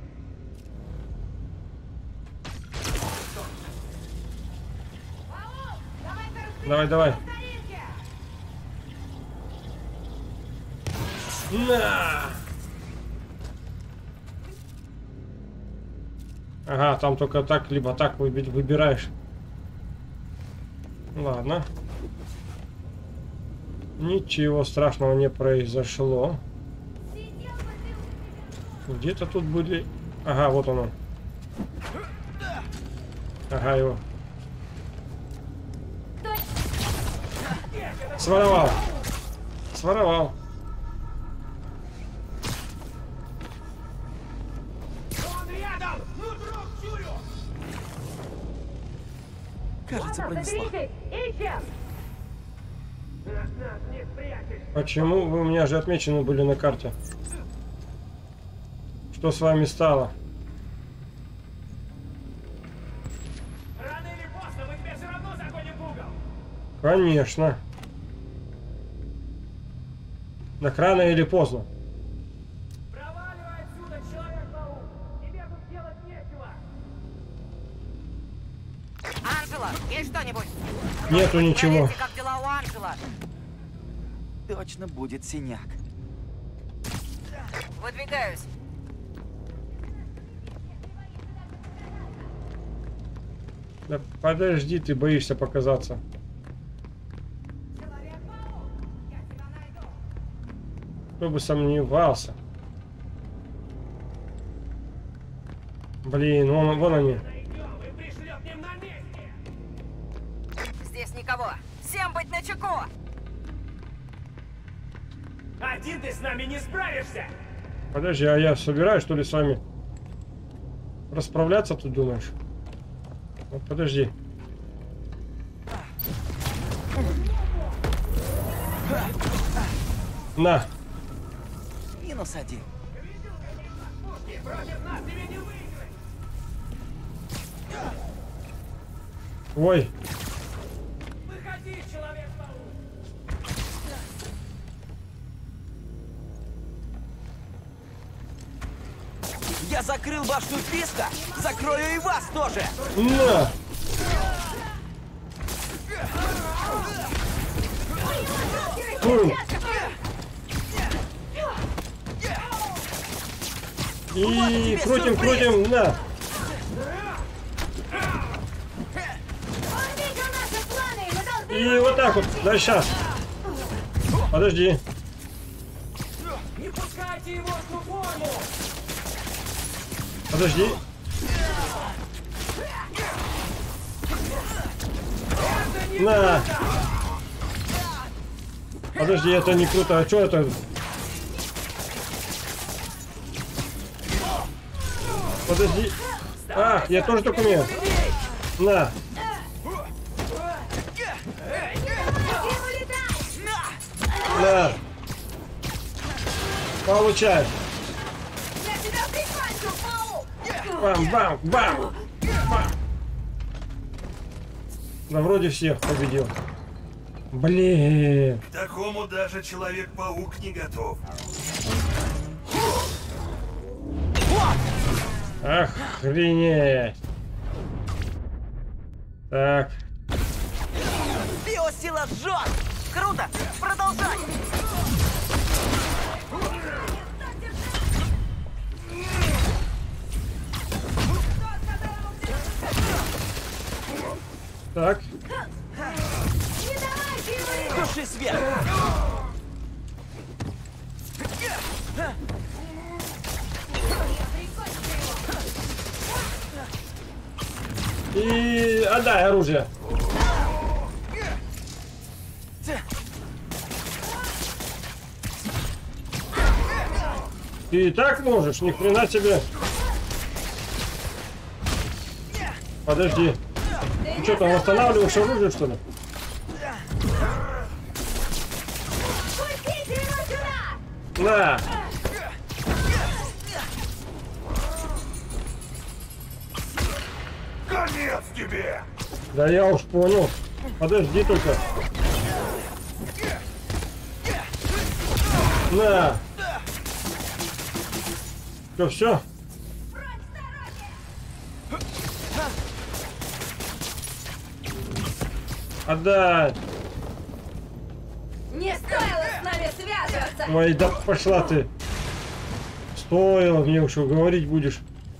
Давай, давай. На! Ага, там только так, либо так выбираешь. Ладно. Ничего страшного не произошло. Где-то тут были... Ага, вот оно. Ага, его. Своровал. Своровал. Кажется, пронесла. Почему вы у меня же отмечены были на карте? Что с вами стало? Рано или поздно мы тебя все равно загоним в угол! Конечно. Так рано или поздно. Проваливай отсюда, Человек-паук! Тебе тут делать нечего! Анжела, есть что-нибудь? Нету ничего. Проверьте, как дела у Анжела. Точно будет синяк. Выдвигаюсь. Да подожди, ты боишься показаться. Кто бы сомневался. Блин, вон они. Здесь никого. Всем быть начеку. Один ты с нами не справишься! Подожди, а я собираюсь, что ли, с вами расправляться, ты думаешь? Вот, подожди. На. Минус один. Ой. Выходи, Человек-паук! Я закрыл башню Фиста, закрою и вас тоже! На. И крутим, крутим, на. И вот так вот, да, сейчас. Подожди. Не пускайте его в ту форму! Подожди. На. Подожди, это не круто. А что это? Подожди. Ах, я тоже так умею. На. На. Получай. Я тебя прихвачу, паук! Бам, бам, бам, бам. Да вроде всех победил. Блин. К такому даже Человек-паук не готов. Охренеть. Так. Биосила жжет! Круто! Продолжай! Так. Души свет! И отдай оружие. Ты и так можешь, ни хрена себе. Подожди. Ты что там, восстанавливаешь оружие, что ли? На! Конец тебе! Да я уж понял. Подожди только. На! Что, все? Отдай! Не стоило с нами связываться! Ой, да пошла ты! Стоило, мне уж говорить будешь.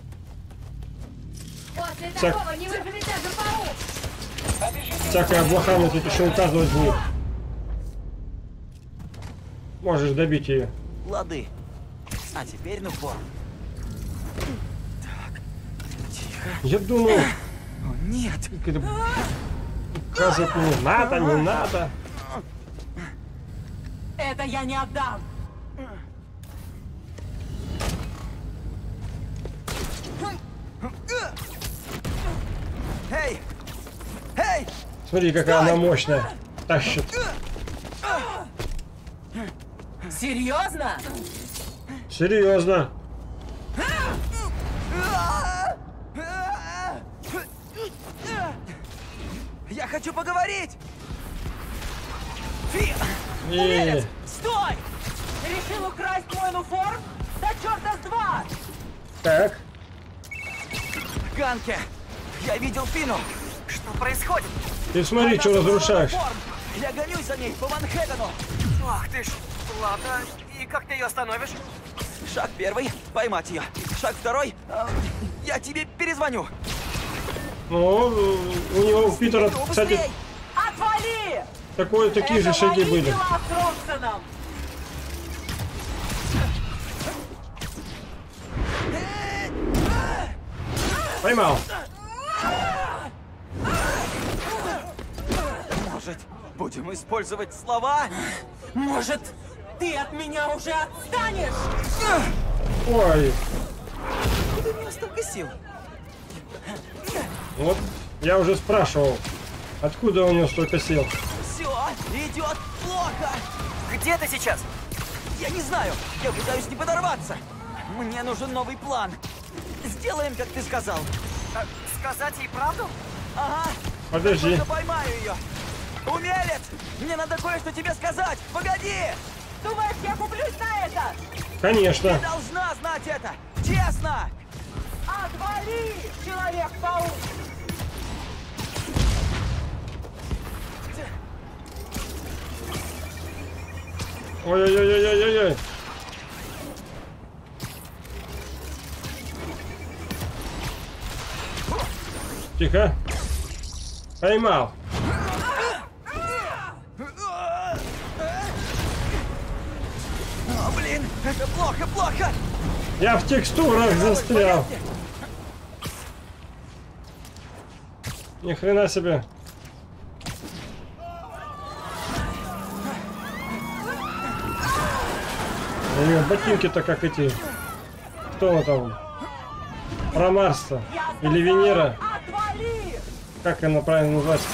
После Всяк- такого не выживет даже паук! Всякая блоха мне тут еще указывать будет. Можешь добить ее. Лады. А теперь ну форм. Так. Тихо. Я думал... О, нет. Указывать не надо, не надо. Это я не отдам. Эй! Эй! Смотри, какая она мощная. Тащит. Серьезно? Серьезно. Я хочу поговорить! Фи! И... Стой! Решил украсть мой униформ? Да черта с два! Так. Ганке! Я видел Фину! Что происходит? Ты смотри, что разрушаешь. Я гонюсь за ней по Манхэттену! Ах ты ж! Ладно, и как ты ее остановишь? Шаг первый — поймать ее. Шаг второй — я тебе перезвоню. Ну, у него, у Питера, кстати, Отвали! такие же шаги мои были. дела с Робсоном. Поймал. Может, будем использовать слова? Может, ты от меня уже отстанешь? Ой. Откуда у него столько сил? Вот, я уже спрашивал, откуда у него столько сил. Все идет плохо. Где ты сейчас? Я не знаю. Я пытаюсь не подорваться. Мне нужен новый план. Сделаем, как ты сказал. Сказать ей правду? Ага. Подожди. Я только поймаю ее. Умелец! Мне надо кое-что тебе сказать. Погоди! Думаешь, я куплюсь на это? Конечно. Ты должна знать это. Честно. Отвали, Человек-паук! Ой-ой-ой-ой-ой-ой. Тихо. Поймал. О, блин, это плохо, плохо. Я в текстурах застрял. Ни хрена себе. У него ботинки-то как эти. Кто он там? Про Марса. Или Венера. Как она правильно называется?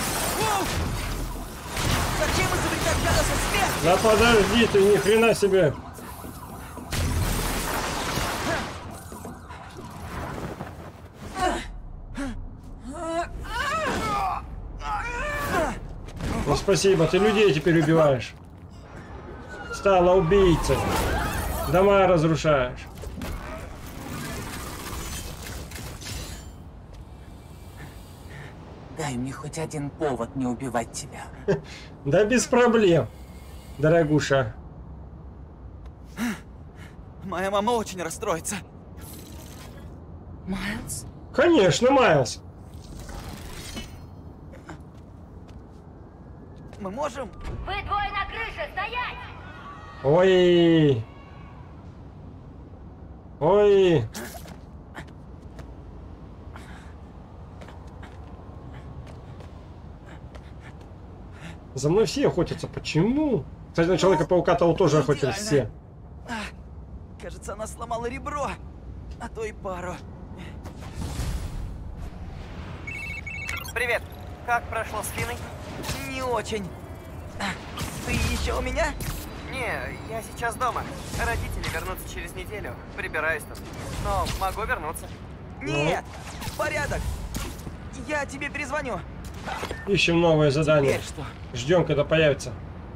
Зачем изобретать гадость свет? Да подожди ты, ни хрена себе. спасибо, ты людей теперь убиваешь. Стала убийцей. Дома разрушаешь. Дай мне хоть один повод не убивать тебя. Да без проблем, дорогуша. Моя мама очень расстроится. Майлз? Конечно, Майлз. Мы можем? Вы двое на крыше, стоять! Ой. Ой. За мной все охотятся. Почему? Кстати, на Человека-паука-то тоже охотились все. Кажется, она сломала ребро. А то и пару. Привет. Как прошло с Финой? Не очень. Ты еще у меня? Не, я сейчас дома. Родители вернутся через неделю. Прибираюсь тут. Но могу вернуться. Нет! Порядок! Я тебе перезвоню. Ищем новое задание. Теперь что? Ждем, когда появится.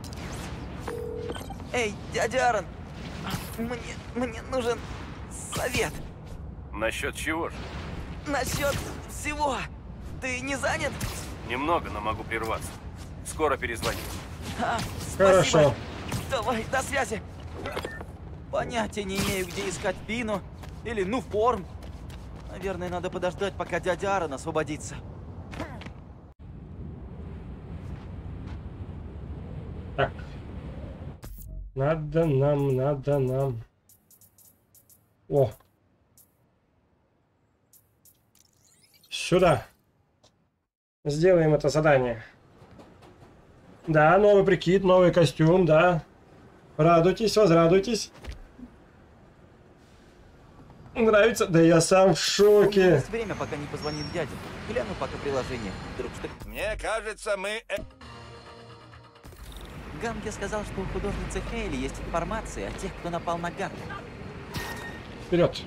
Эй, дядя Аарон, мне нужен совет. Насчет чего же? Насчет всего. Ты не занят? Немного, но могу прерваться. Скоро перезвоню. Хорошо. Давай, до связи. Понятия не имею, где искать Фину. Или, форм. Наверное, надо подождать, пока дядя Аарон освободится. Так. Надо нам. О. Сюда. Сделаем это задание. Да, новый прикид, новый костюм, да. Радуйтесь, возрадуйтесь. Нравится? Да я сам в шоке. Есть время, пока не позвонит дядя. Гляну пока приложение. Вдруг что... Мне кажется, мы... Ганке сказал, что у художницы Хейли есть информация о тех, кто напал на Гарли. Вперед.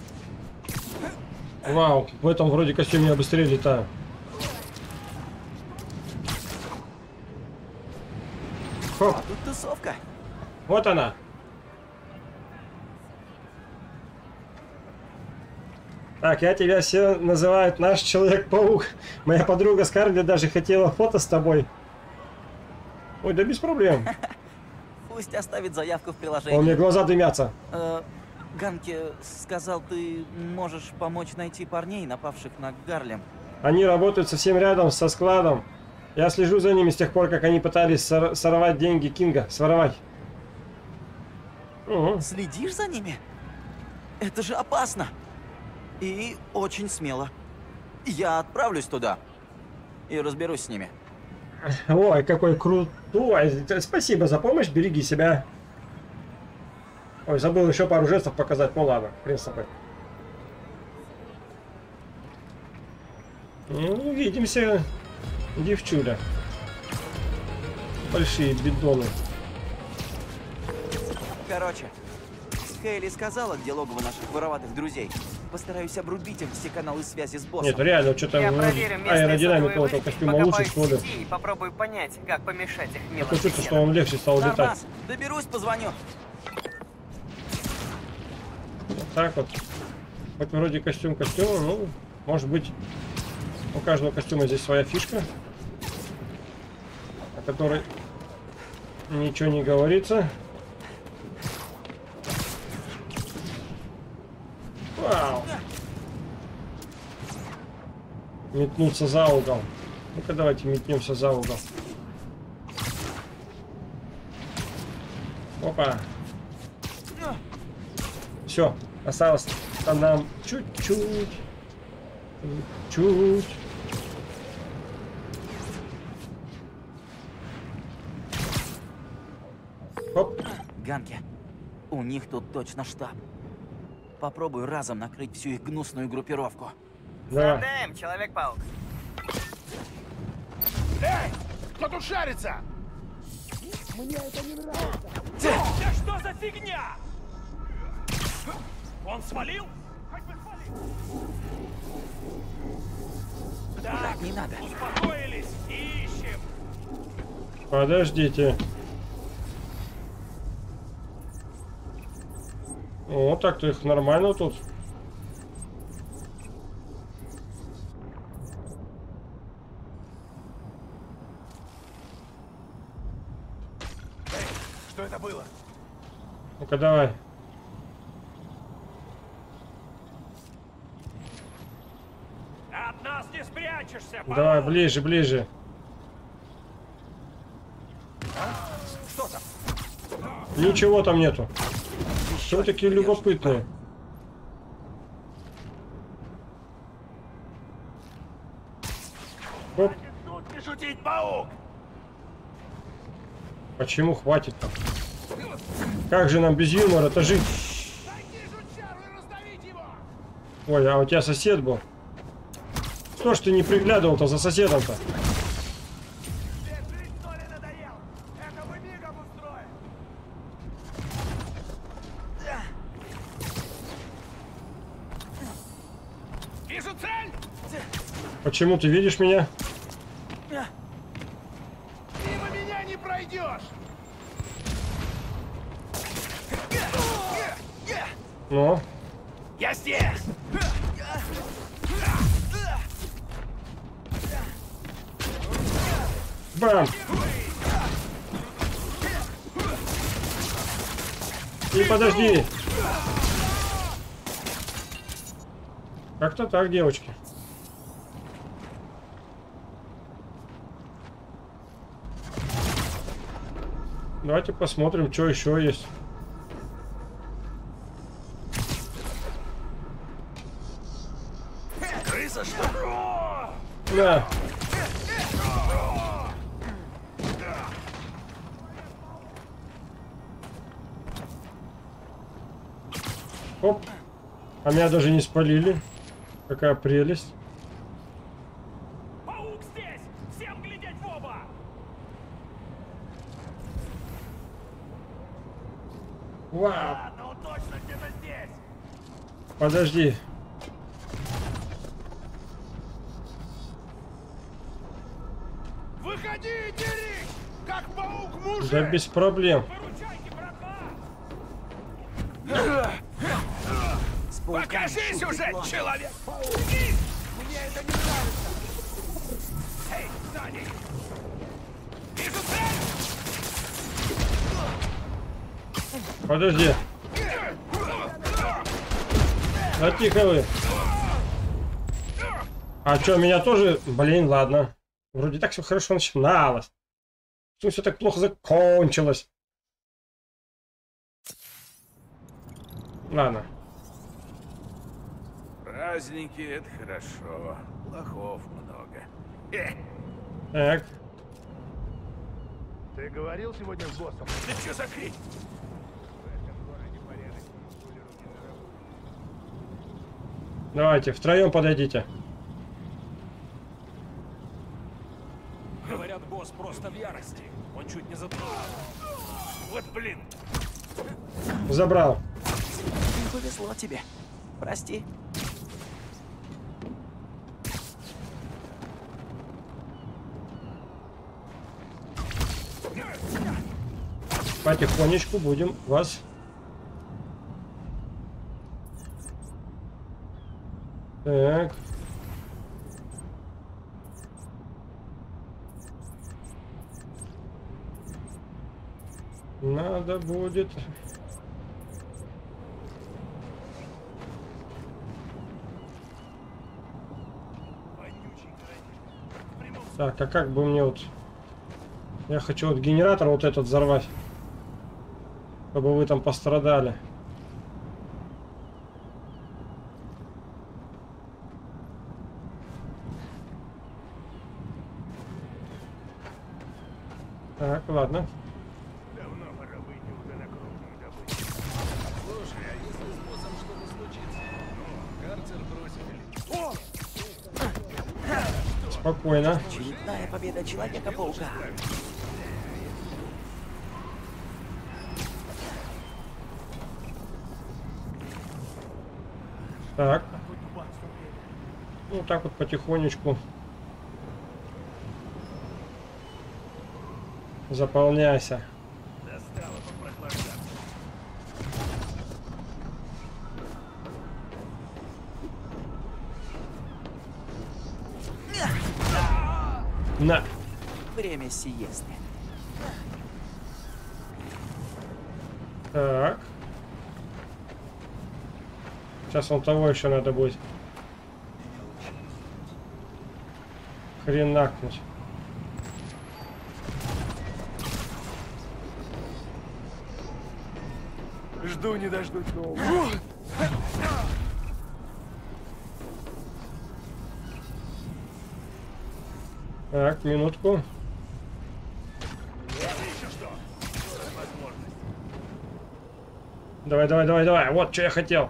Вау, в этом вроде костюме я быстрее летаю. Хоп. А тут тусовка. Вот она. Так, я тебя все называют наш Человек-паук. Моя подруга Скарлетт даже хотела фото с тобой. Ой, да без проблем. Пусть оставит заявку в приложении. У меня глаза дымятся. Ганке сказал, ты можешь помочь найти парней, напавших на Гарлем. Они работают совсем рядом со складом. Я слежу за ними с тех пор, как они пытались сорвать деньги Кинга. Своровать. Следишь за ними? Это же опасно. И очень смело. Я отправлюсь туда и разберусь с ними. Ой, какой крутой. Спасибо за помощь, береги себя. Ой, забыл еще пару жестов показать. Ну ладно, в принципе. Ну, увидимся, девчуля. Большие бидоны. Короче, Хейли сказала, где логово наших вороватых друзей. Постараюсь обрубить им все каналы связи с боссом. Нет, реально, что-то аэродинамика этого костюма лучше, что ли. И попробую понять, как помешать их милым. Такое чувство, что он легче стал летать. Доберусь, позвоню. Вот так вот. Хоть вроде костюм костюма, ну, может быть, у каждого костюма здесь своя фишка, о которой ничего не говорится. Вау. Метнуться за угол. Ну-ка давайте метнемся за угол. Опа. Все, осталось нам чуть-чуть. Чуть. Оп. Ганки, у них тут точно штаб. Попробую разом накрыть всю их гнусную группировку. Задаем, Человек-паук. Эй, кто тут шарится? Мне это не нравится. Да что за фигня? Он свалил? Так, не надо. Успокоились и ищем. Подождите. О, так-то их нормально тут. Что это было? Ну-ка, давай. От нас не спрячешься, Давай, ближе, ближе. Что там? Ничего там нету. Что такие любопытные? Оп. Тут не шутить, паук! Почему хватит-то? Как же нам без юмора-то жить? Ой, а у тебя сосед был? Что ж ты не приглядывал-то за соседом-то? Вижу цель! Почему ты видишь меня? Мимо меня не пройдешь! Ну? Я здесь! Бам! И подожди! Как-то так, девочки. Давайте посмотрим, что еще есть. Крыса, что ли? Да. Оп. А меня даже не спалили. Какая прелесть. Паук здесь! Всем глядеть в оба! Вау. Ладно, он точно где-то здесь! Подожди. Выходи и дерись! Как паук мужик! Да без проблем. Покажись уже, человек! Мне это не нравится! Эй, сзади! Вижу цель! Подожди. Да тихо вы. А что, меня тоже... Блин, ладно. Вроде так все хорошо начиналось. Почему все так плохо закончилось? Ладно. Праздники — это хорошо. Лохов много. Так. Ты говорил сегодня с боссом? Ты что за крик? Давайте, втроем подойдите. Говорят, босс просто в ярости. Он чуть не затронул. Вот блин. Забрал. Не повезло тебе. Прости. Потихонечку будем вас... Так. Надо будет... Так, а как бы мне вот... Я хочу вот генератор вот этот взорвать. Чтобы вы там пострадали. Так, ладно. Давно пора выйти уже на крупную добычу. Слушай, а если с боссом что-то случится? Карцер бросили. Спокойно. Очередная победа Человека-паука. Так. Ну так вот потихонечку. Заполняйся. На. Время сиесты. Так. Сейчас он того еще надо будет. Хренакнуть. Жду не дождусь нового. Так, минутку. Давай, давай, давай, давай. Вот что я хотел.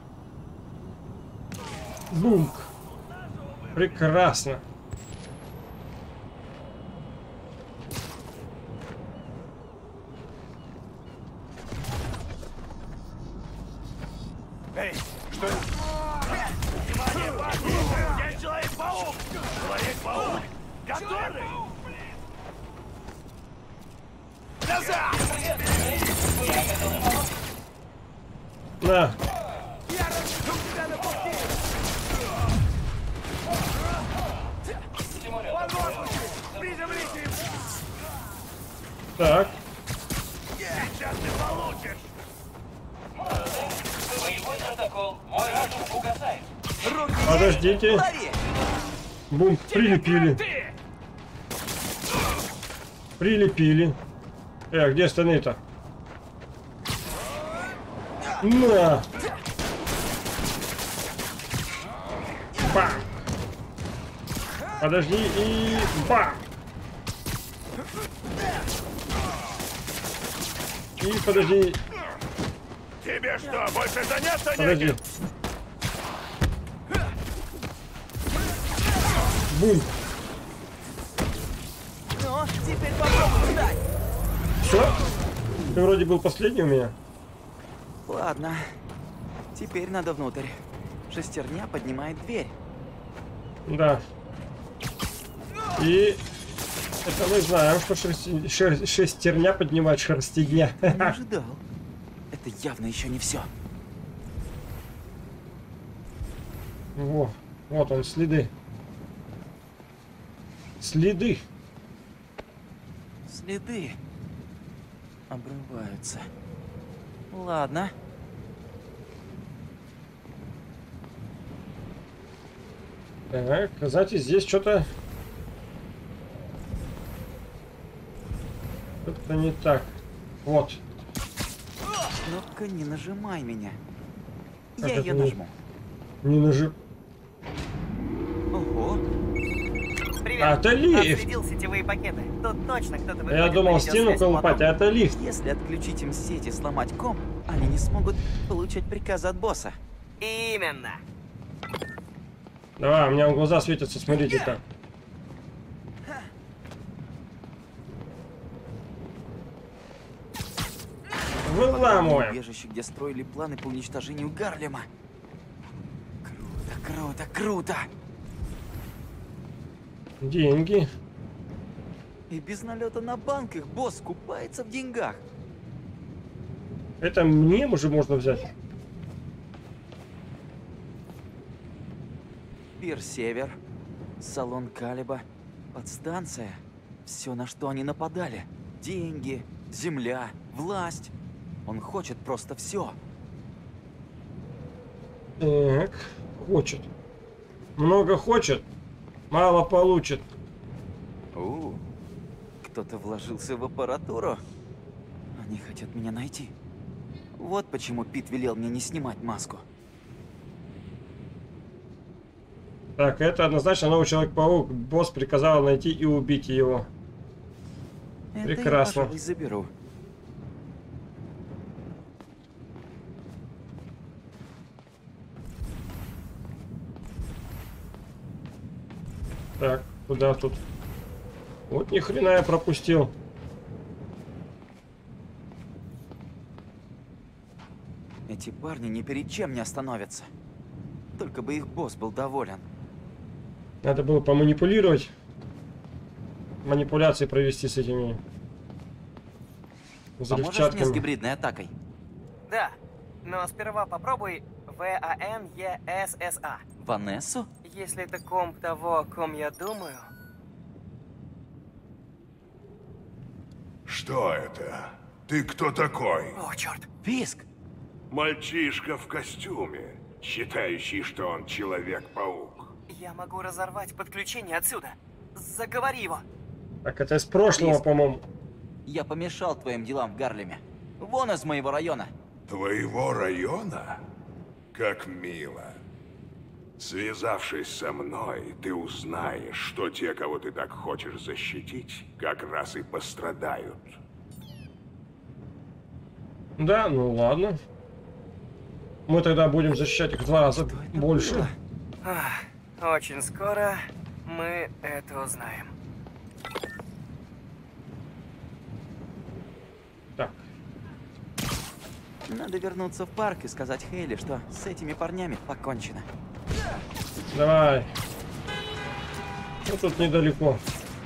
Бум. Прекрасно. Эй, что это? Внимание, парни! Я Человек-паук! Человек-паук! Который? Назад! На. Я разжигу тебя на пути! Помощники! Приземлите! Так. Сейчас ты получишь! Боевой протокол. Мой разум угасает. Подождите. Бум, прилепили. Прилепили. А где остальные-то? На! Бам! Подожди и бам! И подожди. Тебе что, больше заняться Подожди. нечем? Бум! Ну, теперь попробуй встать. Все? Ты вроде был последний у меня. Ладно. Теперь надо внутрь. Шестерня поднимает дверь. Да. И это мы знаем, что шестерня поднимает шерстигня. Не ожидал. Это явно еще не все. Во, вот он, следы. Следы. Следы обрываются. Ладно. Так, знаете, здесь что-то... Что-то не так. Вот. Кнопка «Не нажимай меня». Как Я ее это нажму. Не нажим. Ого. Привет. А, это лифт. Отследил сетевые пакеты. Тут точно кто-то выходит. Я думал на стену видеосвязь колупать, а это лифт. Если отключить им сеть и сломать комп, они не смогут получать приказы от босса. Именно. Давай, у меня глаза светятся, смотрите-ка. Выламываем. Убежище, где строили планы по уничтожению Гарлема. Круто, круто, круто. Деньги. И без налета на банк их босс купается в деньгах. Это мне уже можно взять. Пир Север, салон Калиба, подстанция. Все, на что они нападали. Деньги, земля, власть. Он хочет просто все. Так, хочет. Много хочет, мало получит. Кто-то вложился в аппаратуру. Они хотят меня найти. Вот почему Пит велел мне не снимать маску. Так, это однозначно новый Человек-паук. Босс приказал найти и убить его. Прекрасно. Я, пожалуй, заберу. Так, куда тут? Вот ни хрена я пропустил. Эти парни ни перед чем не остановятся. Только бы их босс был доволен. Надо было поманипулировать. Манипуляции провести с этими Поможешь мне с гибридной атакой? Да, но сперва попробуй Ванесса. Ванессу? Если это комп того, о ком я думаю. Что это? Ты кто такой? О, черт. Фиск. Мальчишка в костюме, считающий, что он Человек-паук. Я могу разорвать подключение отсюда. Заговори его. Так, это из прошлого, Фиск. по-моему. Я помешал твоим делам в Гарлеме. Вон из моего района. Твоего района? Как мило. Связавшись со мной, ты узнаешь, что те, кого ты так хочешь защитить, как раз и пострадают. Да, ну ладно. Мы тогда будем защищать их в 2 раза больше. Очень скоро мы это узнаем. Так. Надо вернуться в парк и сказать Хейли, что с этими парнями покончено. Давай. Ну тут недалеко.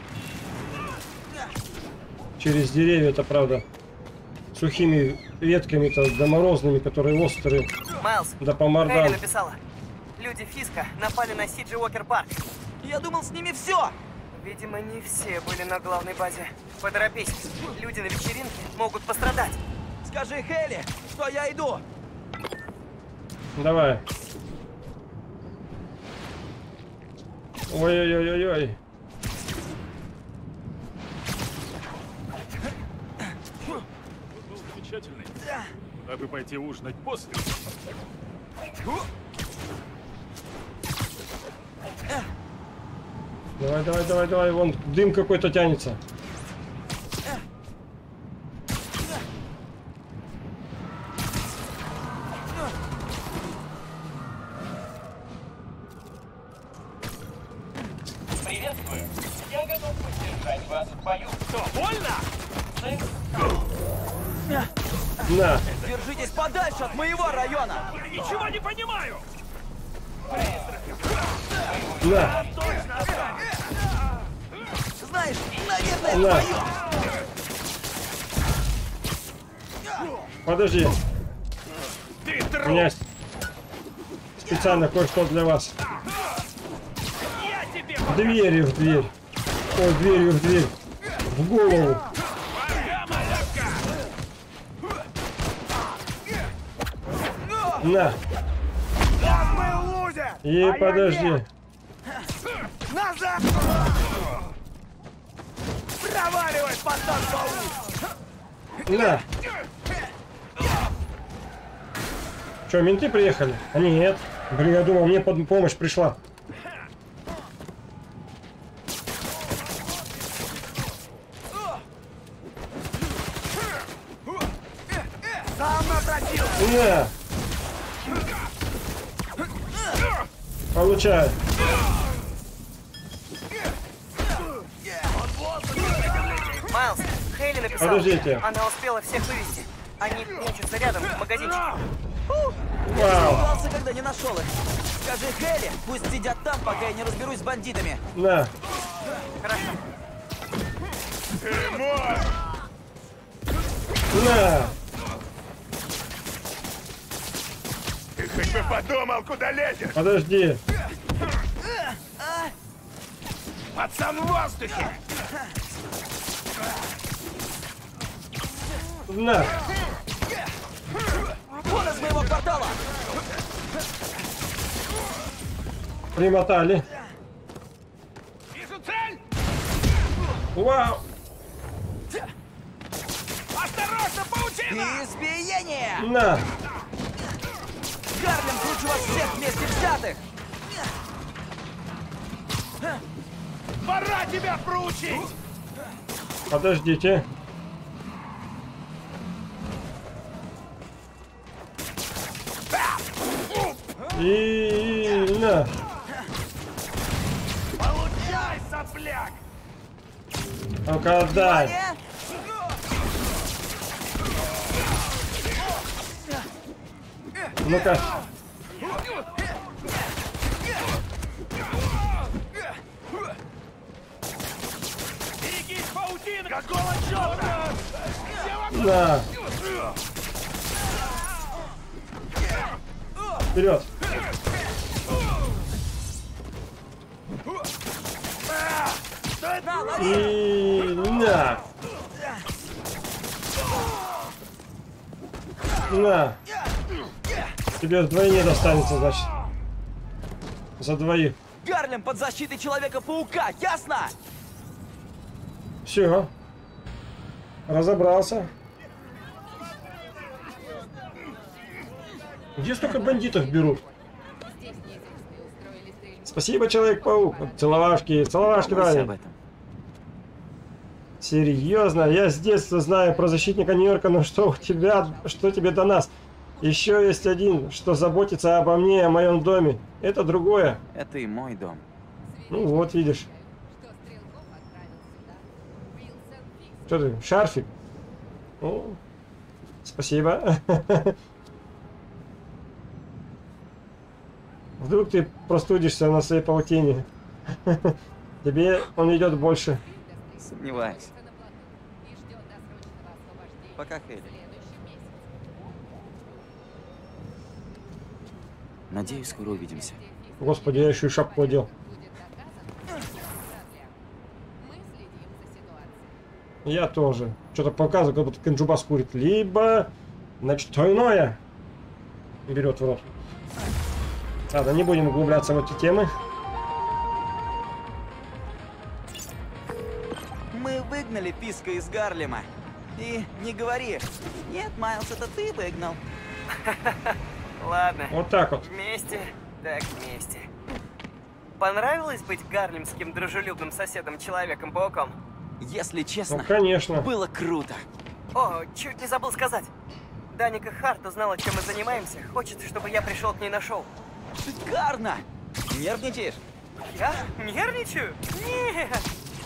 Через деревья-то, правда. Сухими ветками-то, да морозными, которые острые. Майлз, да по мордам. Хейли написала. Люди Фиска напали на Сиджи Уокер Парк. Я думал, с ними все. Видимо, не все были на главной базе. Поторопись. Люди на вечеринке могут пострадать. Скажи Хейли, что я иду. Давай. Ой-ой-ой-ой-ой. Замечательный. Куда бы пойти ужинать после? Давай, давай, давай, давай. Вон дым какой-то тянется. Приветствую. Я готов поддержать вас в бою. Что, больно? На. Держитесь подальше от моего района. Я ничего не понимаю. На. Знаешь, наверное, На. твое. Подожди. У меня специально кое-что для вас. Дверью в дверь. Ой, дверью в дверь. В голову. На. И подожди. Назад! Проваливай, пацан-паук! На. Че, менты приехали? А нет. Блин, я думал, мне помощь пришла. Сам напротив! На. Получай. Майлз, Хейли написала. Подождите. Она успела всех вывести. Они прячутся рядом в магазинчике. Я испугался, когда не нашел их. Скажи Хейли, пусть сидят там, пока я не разберусь с бандитами. На. Хорошо. На. Ты хоть бы подумал, куда лезешь? Подожди. Пацан в воздухе! На. Вон из моего квартала! Примотали. Вижу цель! Вау. Осторожно, паутина! Избиение! На. Гарлем круче вас всех вместе взятых! Пора тебя проучить! Подождите. И на. Получай, сопляк! Ну-ка, отдай. Ну-ка. Берегись, паутина! Какого черта? Да. Вперед. И на. На. Тебе вдвойне достанется, значит. За двоих. Гарлем под защитой Человека-паука, ясно? Все. Разобрался. Где столько бандитов берут? Спасибо, Человек-паук. Целовашки, целовашки дали. Серьезно, я с детства знаю про защитника Нью-Йорка, но что у тебя, что тебе до нас? Еще есть один, что заботится обо мне и о моем доме. Это другое. Это и мой дом. Ну вот, видишь. Что ты, шарфик? Ну, спасибо. Вдруг ты простудишься на своей паутине. Тебе он идет больше. Сомневаюсь. Пока, Хейли. Надеюсь, скоро увидимся. Господи, я еще и шапку одел. Я тоже. Что-то показываю, как будто Кенджубас курит. Либо, значит, то иное берет в рот. Ладно, не будем углубляться в эти темы. Мы выгнали Писка из Гарлема. И не говори. Нет, Майлз, это ты выгнал. Ладно. Вот так вот. Вместе, так вместе. Понравилось быть гарлемским дружелюбным соседом Человеком-пауком? Если честно, ну, конечно. Было круто. О, чуть не забыл сказать. Даника Харт узнала, чем мы занимаемся. Хочет, чтобы я пришел к ней на шоу. Шикарно! Нервничаешь? Я? Нервничаю? Нет!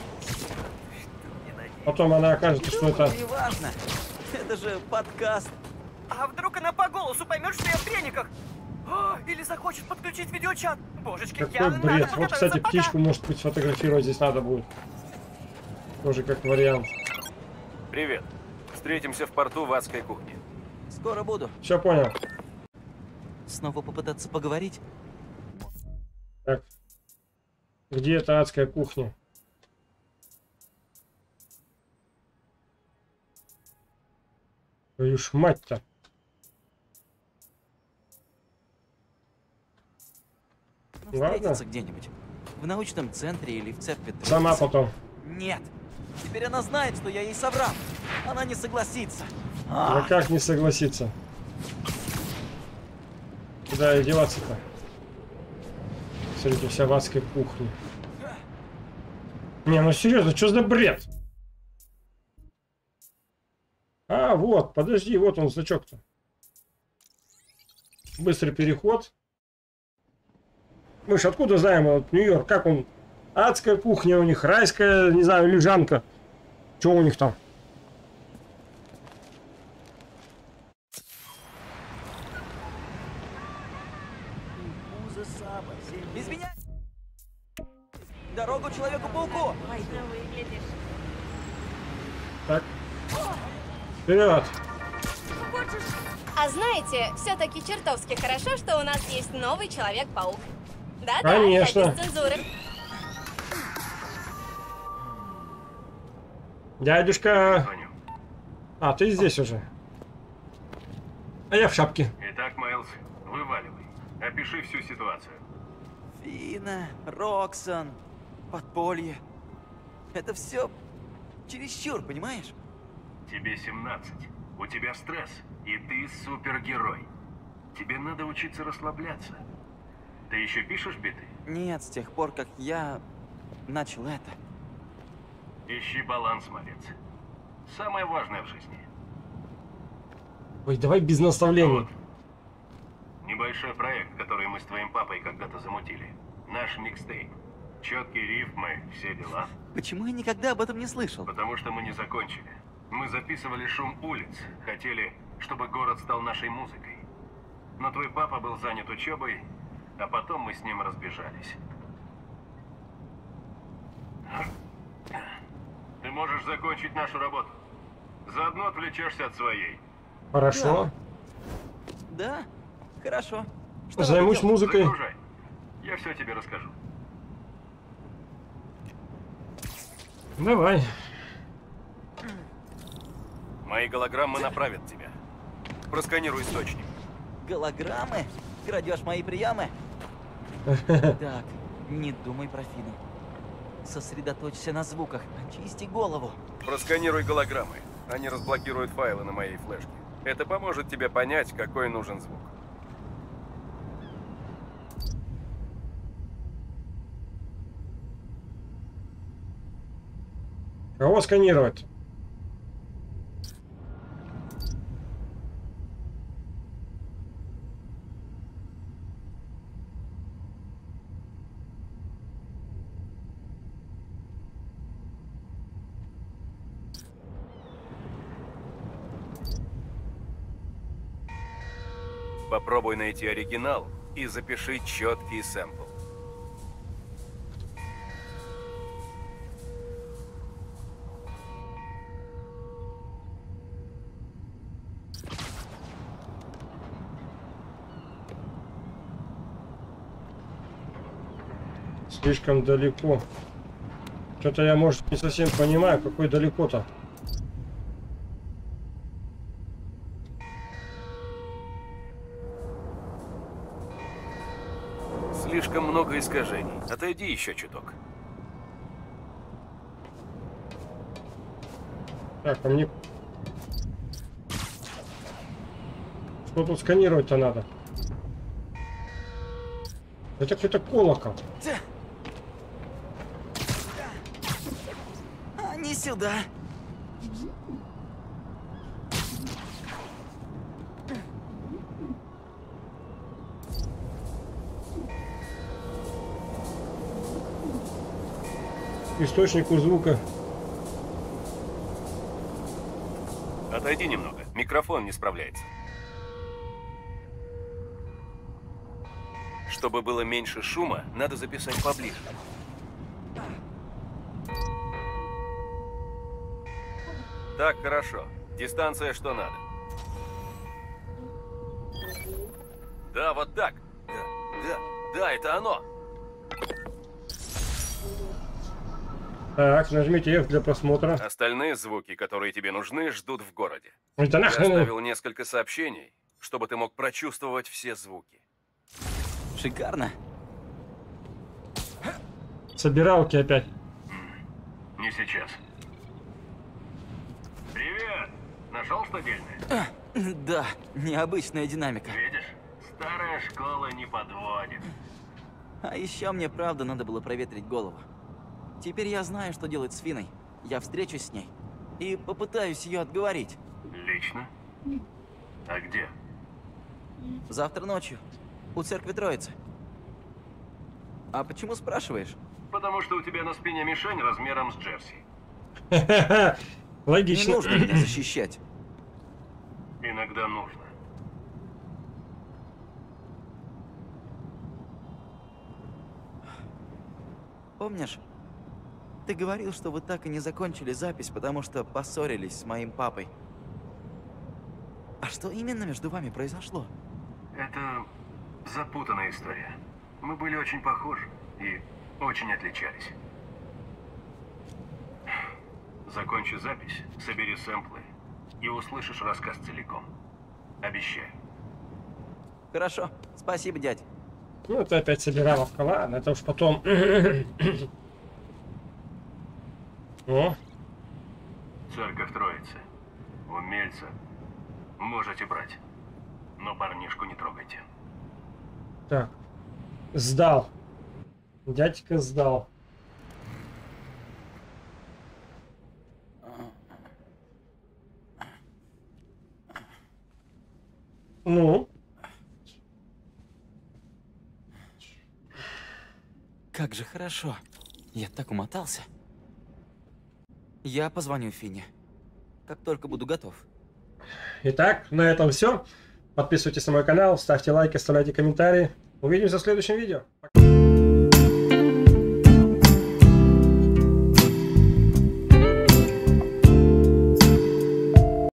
Потом она окажется, что это... Неважно. Это же подкаст. А вдруг она по голосу поймет, что я в трениках? О, или захочет подключить видеочат? Божечки, какой бред. Вот, кстати, птичку, может быть, сфотографировать здесь надо будет. Тоже как вариант. Привет. Встретимся в порту в адской кухне. Скоро буду. Все понял. Снова попытаться поговорить? Так. Где эта адская кухня? Твою ж мать-то. Встретиться где-нибудь. В научном центре или в церкви. Сама потом. Нет. Теперь она знает, что я ей соврал. Она не согласится. Да как не согласиться? Куда ей деваться-то? Смотрите, вся в адской кухне. Не, ну серьезно, что за бред? А, вот, подожди, вот он, значок-то. Быстрый переход. Мы ж откуда знаем вот, Нью-Йорк? Как он? Адская кухня у них, райская, не знаю, лежанка. Что у них там? Без меня! Дорогу Человеку-пауку! Так. Вперед! А знаете, все-таки чертовски хорошо, что у нас есть новый Человек-паук. Да-да, конечно. я без цензуры. Дядюшка! А, ты здесь уже. А я в шапке. Итак, Майлз, вываливай. Опиши всю ситуацию. Фина, Роксон, подполье. Это все чересчур, понимаешь? Тебе 17. У тебя стресс. И ты супергерой. Тебе надо учиться расслабляться. Ты еще пишешь биты? Нет, с тех пор, как я начал это. Ищи баланс, малец. Самое важное в жизни. Ой, давай без наставлений. Вот. Небольшой проект, который мы с твоим папой когда-то замутили. Наш микстейп. Четкие рифмы, все дела. Почему я никогда об этом не слышал? Потому что мы не закончили. Мы записывали шум улиц. Хотели, чтобы город стал нашей музыкой. Но твой папа был занят учебой, а потом мы с ним разбежались. Ты можешь закончить нашу работу. Заодно отвлечешься от своей. Хорошо. Да, хорошо. Что Займусь музыкой. Загружай. Я все тебе расскажу. Давай. Мои голограммы направят тебя. Просканируй источник. Голограммы? Крадешь мои приемы? Так, не думай про Фину. Сосредоточься на звуках, очисти голову. Просканируй голограммы. Они разблокируют файлы на моей флешке. Это поможет тебе понять, какой нужен звук. Кого сканировать? Попробуй найти оригинал и запиши четкий сэмпл. Слишком далеко. Что-то я, может, не совсем понимаю, какой далеко-то. Слишком много искажений. Отойди еще чуток. Так, а мне... Что тут сканировать-то надо? Это какой-то колокол. Не сюда. Источнику звука. Отойди немного. Микрофон не справляется. Чтобы было меньше шума, надо записать поближе. Так, хорошо. Дистанция что надо. Да, вот так. Да, это оно. Так, нажмите F для просмотра. Остальные звуки, которые тебе нужны, ждут в городе. Это Я нахрен. оставил несколько сообщений, чтобы ты мог прочувствовать все звуки. Шикарно. Собиралки опять. Не сейчас. Привет! Нашел что дельное? Да, необычная динамика. Видишь? Старая школа не подводит. А еще мне правда надо было проветрить голову. Теперь я знаю, что делать с Финой. Я встречусь с ней и попытаюсь ее отговорить. Лично? А где? Завтра ночью. У церкви Троицы. А почему спрашиваешь? Потому что у тебя на спине мишень размером с Джерси. Логично. Не нужно меня защищать. Иногда нужно. Помнишь, ты говорил, что вы так и не закончили запись, потому что поссорились с моим папой. А что именно между вами произошло? Это запутанная история. Мы были очень похожи и очень отличались. Закончи запись, собери сэмплы и услышишь рассказ целиком. Обещаю. Хорошо. Спасибо, дядь. Ну, это опять собираловка. Ладно, это уж потом. О. Церковь Троицы. Умельца. Можете брать. Но парнишку не трогайте. Так. Сдал. Дядька сдал. Ну? Как же хорошо. Я так умотался. Я позвоню Фине, как только буду готов. Итак, на этом все. Подписывайтесь на мой канал, ставьте лайки, оставляйте комментарии. Увидимся в следующем видео. Пока.